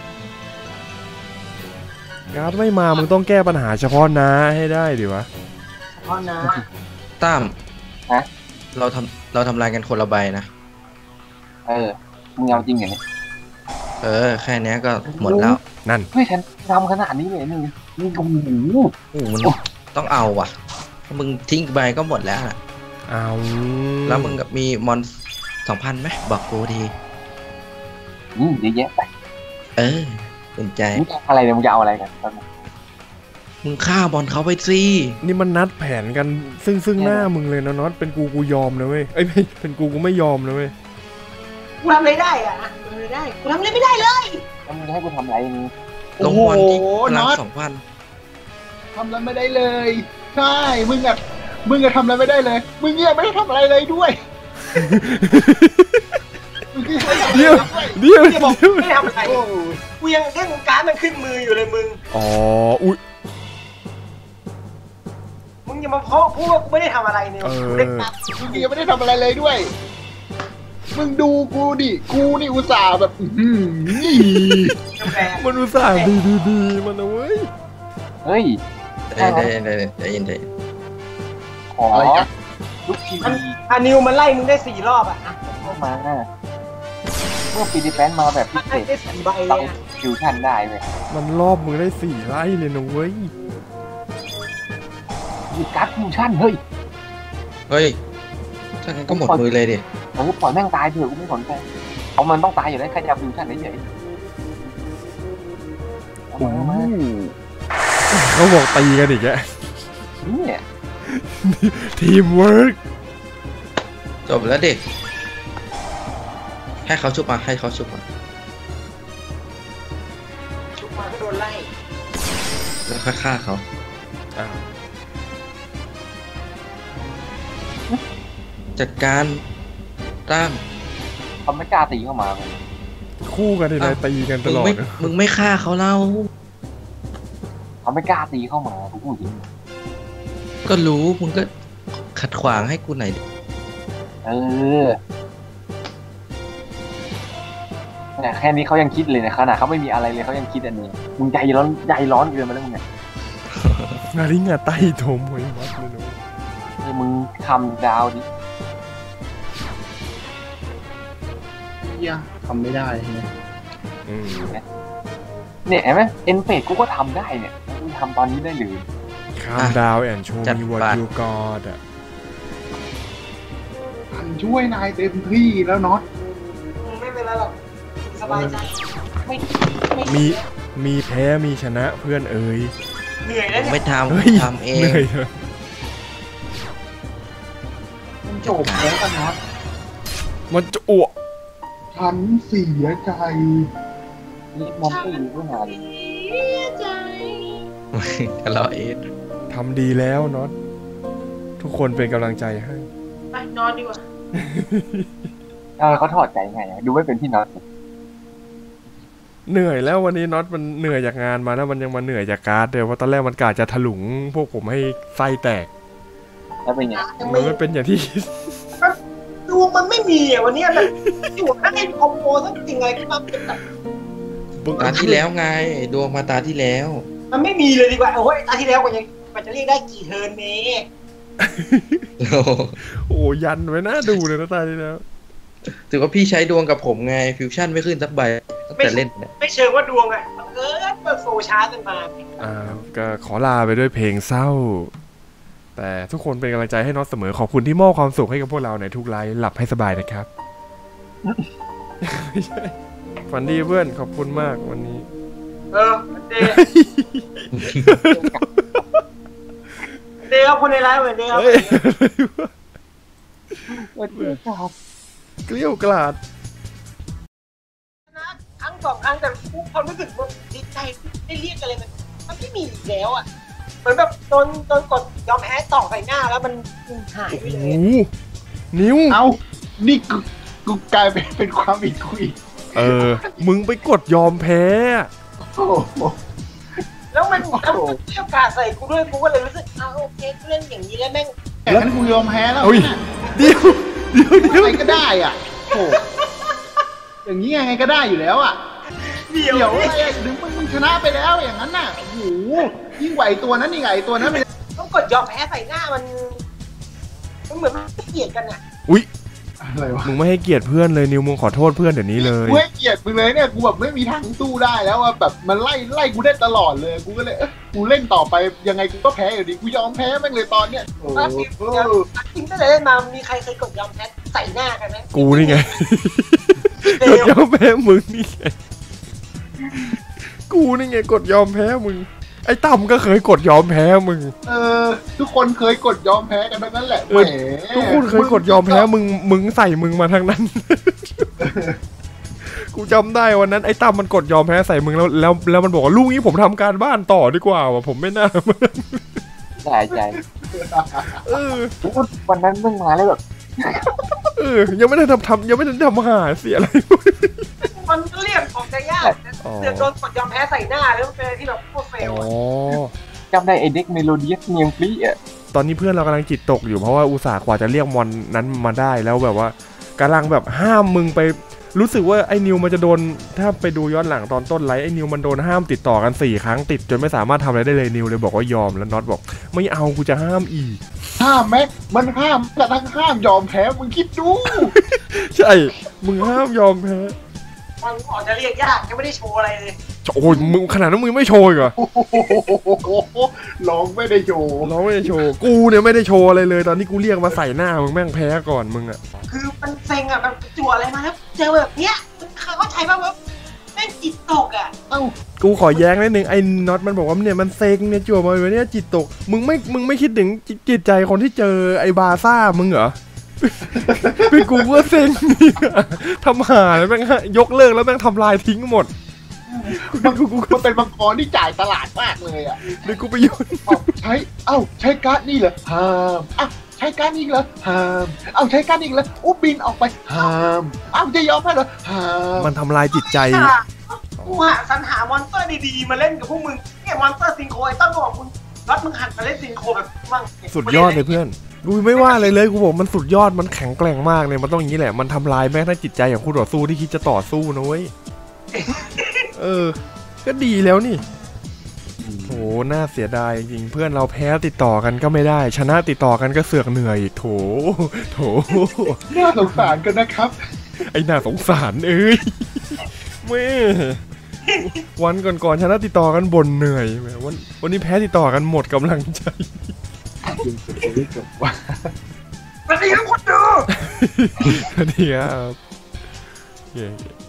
การ์ดไม่มา มึงต้องแก้ปัญหาเฉพาะหน้าให้ได้ดิวะๆเฉพาะนะตั้มฮะเราทำเราทำลายกันคนละใบนะเออมึงเอาจริงอย่างนี้เออ แค่เนี้ยก็หมดแล้วนั่นเฮ้ยฉันทำขนาดนี้เลยนี่นี่โอ้โหโอ้โหมันต้องเอาว่ะถ้ามึงทิ้งใบก็หมดแล้วน่ะเอาแล้วมึงกับมีมอนสองพันไหมบอกกูทีอืมเยอะแยะไปเออสนใจมึงจะอะไรเนี่ยมึงจะเอาอะไรกันตอนนี้มึงฆ่าบอลเขาไปสินี่มันนัดแผนกันซึ่งซึ่งหน้ามึงเลยนะน็อต เป็นกูกูยอมนะเว้ย เอ้ยไม่เป็นกูกูไม่ยอมนะเว้ยกูทำอะไรได้อะทำอะไรได้กูทำอะไรไม่ได้เลยแล้วมึงจะให้กูทำอะไรนี่ลงบอลที่พลังน็อตสองพันทำอะไรไม่ได้เลย ใช่ มึงอะมึงอะทำอะไรไม่ได้เลย มึงเนี่ยไม่ได้ทำอะไรเลยด้วย มึงคือไม่ทำอะไรเดี๋ยวด้วยเดี๋ยวกูจะบอกเดี๋ยวไม่ได้ทำอะไรโอ้กูยังแค่กูการ์ดมันขึ้นมืออยู่เลยมึงอ๋อ อุ้ยมึงอย่ามาเพาะพูดว่ากูไม่ได้ทำอะไรเนี่ยเออกูได้ตัดมึงยังไม่ได้ทำอะไรเลยด้วย มึงดูกูดิ กูนี่อุตส่าห์แบบอื้อหือกาแฟมันอุตส่าห์ดีดีดีมันนะเว้ยเฮ้ยใจเย็นใจเย็นใจเย็นใจเย็นขออะไรกันลูกทีมันอานิวมันไล่มึงได้สี่รอบอะอะเข้ามาเมื่อปีดิแฟนมาแบบพิมันเศได้ษได้สี่ใบเลเรายอะฟิวชั่นได้เลยมันรอบมึงได้สี่ไล่เลยนะเว้ยหยิบการ์ดฟิวชั่นเฮ้ยเฮ้ยถ้างั้นก็หมดมือเลยดิเออปล่อยแม่งตายเถอะกูไม่สนใจเอามันต้องตายอยู่แล้วใครจะเอาฟิวชั่นได้เฉยเอามาเอามาเขาบอกตีกันอีกแกเนี่ยทีมเวิร์กจบแล้วเด็กให้เขาชุบมาให้เขาชุบมาชุบมาก็โดนไล่แล้วก็ฆ่าเขาอ้าวจัดการตั้งเขาไม่กล้าตีเข้ามาเลยคู่กันทีไรตีกันตมึงลอดไม่นะมึงไม่ฆ่าเขาเล่าเขาไม่กล้าตีเข้ามากูพูดจริงก็รู้มึงก็ขัดขวางให้กูหน่อยดิเออแต่แค่นี้เขายังคิดเลยนะขนาดเขาไม่มีอะไรเลยเขายังคิดอันนี้มึงใจร้อนใจร้อนเกินไปแล้วมึงเนี่ยงาลิงาไต้โถมหวยมัดเลยนะเออมึงทำดาวดิเหี้ยทำไม่ได้ใช่ไหมอืมเนี่ยเห็นไหมเอ็นเฟดกูก็ทำได้เนี่ยกูทำตอนนี้ได้หรือข้ามดาวแอนโชว์มีวอตยูกอดอ่ะอันช่วยนายเต็มที่แล้วน็อตมึงไม่เป็นไรหรอกสบายใจไม่ไม่มีมีแพ้มีชนะเพื่อนเอ๋ยเหนื่อยแล้วเนี่ยไม่ทเฮ้ยำทำเองเหนื่อยเลยมันจบแล้วกันนะมันจะอ้วกฉันเสียใจนี่มอนเตอร์ก็มาดิเสียใจทะเลาะเองทำดีแล้วน็อตทุกคนเป็นกำลังใจให้ไปนอนดีกว่าเออเขาถอดใจไงอะดูไม่เป็นพี่น็อตเหนื่อยแล้ววันนี้น็อตมันเหนื่อยจากงานมาแล้วมันยังมาเหนื่อยจากการ์ดเดียวเพราะตอนแรกมันกะจะถลุงพวกผมให้ไส้แตกแล้วเป็นไงยังมันไม่ไม่เป็นอย่างที่ดวงมันไม่มีอ่ะวันเนี้ยมันอยู่ให้คอมโบสักจริงอะไรก็มาเป็นแบบตาที่แล้วไงดวงมาตาที่แล้วมันไม่มีเลยดีกว่าโอ้ยตาที่แล้วกว่ายังกว่าจะเรียกได้กี่เทิร์นเมโอ้ยันไว้น่าดูเลยนะตาที่แล้วถือว่าพี่ใช้ดวงกับผมไงฟิวชั่นไม่ขึ้นสักใบตั้งแต่เล่นเนี่ยไม่เชิงว่าดวงอ่ะบังเอิญเปิดโซชาร์จกันมาอ่าก็ขอลาไปด้วยเพลงเศร้า แต่ทุกคนเป็นกำลังใจให้น็อตเสมอขอบคุณที่มอบความสุขให้กับพวกเราในทุกไลฟ์หลับให้สบายนะครับ ไม่ใช่ฝันดีเพื่อนขอบคุณมากวันนี้เออเดย์เดย์ครับคนในไลฟ์เหมือนเดย์ครับเฮ้ยมันเกลี้ยวกราดเกลี้ยวกราดนะครั้งสองครั้งแต่ความรู้สึกมันดีใจได้เรียกอะไรมันมันไม่มีอีกแล้วอ่ะเหมือนแบบโดนโดนกดยอมแพ้ต่อใส่หน้าแล้วมันหายไปโอ้เลโหยนิ้วเอานี่กูกูกลายเป็นเป็นความอีกคุยเออ มึงไปกดยอมแพ้โอ้โหแล้วมันแล้วมันเที่ยวกาใส่กูด้วยกูก็เลยรู้สึกอ้าวโอเคกูเล่นอย่างนี้แล้วแม่งแต่งั้นกูยอมแพ้แล้วเฮ้ย เดี๋ยวเดี๋ยวเดี๋ยวอะไรก็ได้อ่ะโอ้อย่างนี้ยังไงก็ได้อยู่แล้วอ่ะเดี๋ยวเดี๋ยวอะไรอ่ะถึงมึงมึงชนะไปแล้วอย่างนั้นน่ะโอ้โหยิ่งไหวตัวนั้นนี่ไงตัวนั้นมันต้องกดยอมแพ้ใส่หน้ามันมันเหมือนมันเกลียดกันอ่ะอุ้ยอะไรวะมึงไม่ให้เกียรติเพื่อนเลยนิวมึงขอโทษเพื่อนเดี๋ยวนี้เลยกูให้เกียรติมึงเลยเนี่ยกูแบบไม่มีทางสู้ได้แล้วอ่ะแบบมันไล่ไล่กูได้ตลอดเลยกูก็เลยเอ้ยกูเล่นต่อไปยังไงกูก็แพ้อยู่ดีกูยอมแพ้แม่งเลยตอนเนี้ยโอ้โหจริงตั้งแต่เล่นมามีใครเคยกดยอมแพ้ใส่หน้ากันไหมกูนี่ไงเร็กดวยอมแพ้มึงนี่ไง กูนี่ไงกดยอมแพ้มึง ไอ้ตั้มก็เคยกดยอมแพ้มึงเออทุกคนเคยกดยอมแพ้กันทั้งนั้นแหละเออแหมทุกคนเคยกดยอมแพ้มึง มึงใส่มึงมาทางนั้น กูจำได้วันนั้นไอ้ตั้มมันกดยอมแพ้ใส่มึงแล้วแล้วแล้วมันบอกว่าลูกนี้ผมทำการบ้านต่อดีกว่าว่ะผมไม่น่าได้ใจเออวันนั้นมึงมาแล้วแบบเออ ยังไม่ได้ทำทำยังไม่ได้ทำหาเสียอะไรมันเรียกออกจะยากเสือกโดนกดยอมแพ้ใส่หน้าแล้วมันเป็นอะไรที่แบบโคตรเฟลอ๋ออะจำได้ไอเด็กเมโลเดียสเนียงฟรีอ่ะตอนนี้เพื่อนเรากำลังจิตตกอยู่เพราะว่าอุตส่าห์กว่าจะเรียกมอนนั้นมาได้แล้วแบบว่ากำลังแบบห้ามมึงไปรู้สึกว่าไอ้นิวมันจะโดนถ้าไปดูย้อนหลังตอนต้นไลฟ์ไอ้นิวมันโดนห้ามติดต่อกันสี่ครั้งติดจนไม่สามารถทำอะไรได้เลยนิวเลยบอกว่ายอมแล้วน็อตบอกไม่เอากูจะห้ามอีกห้ามไหมมันห้ามแต่ทั้งห้ามยอมแพ้มึงคิดดูใช่มึงห้ามยอมแพ้มันออกจะเรียกยากยังไม่ได้โชว์อะไรเลยโอ้ยมึงขนาดนั้นมึงไม่โชว์อีกเหรอโอ้โหร้องไม่ได้โยน้องไม่ได้โชว์กูเนี่ยไม่ได้โชว์อะไรเลยตอนที่กูเรียกมาใส่หน้ามึงแม่งแพ้ก่อนมึงอะคือมันเซ็งอ่ะแบบจั่วอะไรมาแล้วเจอแบบเนี้ยมันเข้าใจป่ะว่าแม่งจิตตกอ่ะเอ้ากูขอแย้งนิดนึงไอ้น็อตมันบอกว่าเนี่ยมันเซ็งเนี่ยจั่วมาแบบเนี้ยจิตตกมึงไม่มึงไม่คิดถึงจิจิตใจคนที่เจอไอ้บาซ่ามึงเหรอ เป็นกูก็เซ็งเนี่ยทำหาแล้วแม่งยกเลิกแล้วแม่งทำลายทิ้งหมดมันมันเป็นมังกรที่จ่ายตลาดมากเลยอ่ะเดี๋ยวกูไปโยนเอ้าใช้เอ้าใช้การ์ดนี่เหรอห้ามเอ้าใช้การ์ดนี่เหรอห้ามเอ้าใช้การ์ดนี่เหรออู้บินออกไปห้ามเอ้าจะยอมให้เหรอห้ามมันทำลายจิตใจกูหาสรรหามอนสเตอร์ดีๆมาเล่นกับพวกมึงเนี่ยมอนสเตอร์ซิงโครไอ้ต้นบอกมึงรัดมึงหันมาเล่นซิงโครแบบมั่งสุดยอดเลยเพื่อนกูไม่ว่าเลยเลยกูบอกมันสุดยอดมันแข็งแกร่งมากเลยมันต้องอย่างนี้แหละมันทำลายแม้กระทั่งจิตใจของคู่ต่อสู้ที่คิดจะต่อสู้นะเว้ยเออ ก็ดีแล้วนี่โหน่าเสียดายจริงเพื่อนเราแพ้ติดต่อกันก็ไม่ได้ ชนะติดต่อกันก็เสือกเหนื่อยอีกโถโถน่าสงสารกันนะครับไอ้น่าสงสารเอ้ยแม่วันก่อนๆชนะติดต่อกันบ่นเหนื่อยแม่วันวันนี้แพ้ติดต่อกันหมดกำลังใจยังจะไม่ได้จบว่ามันดีทั้งคนดูสวัสดีครับ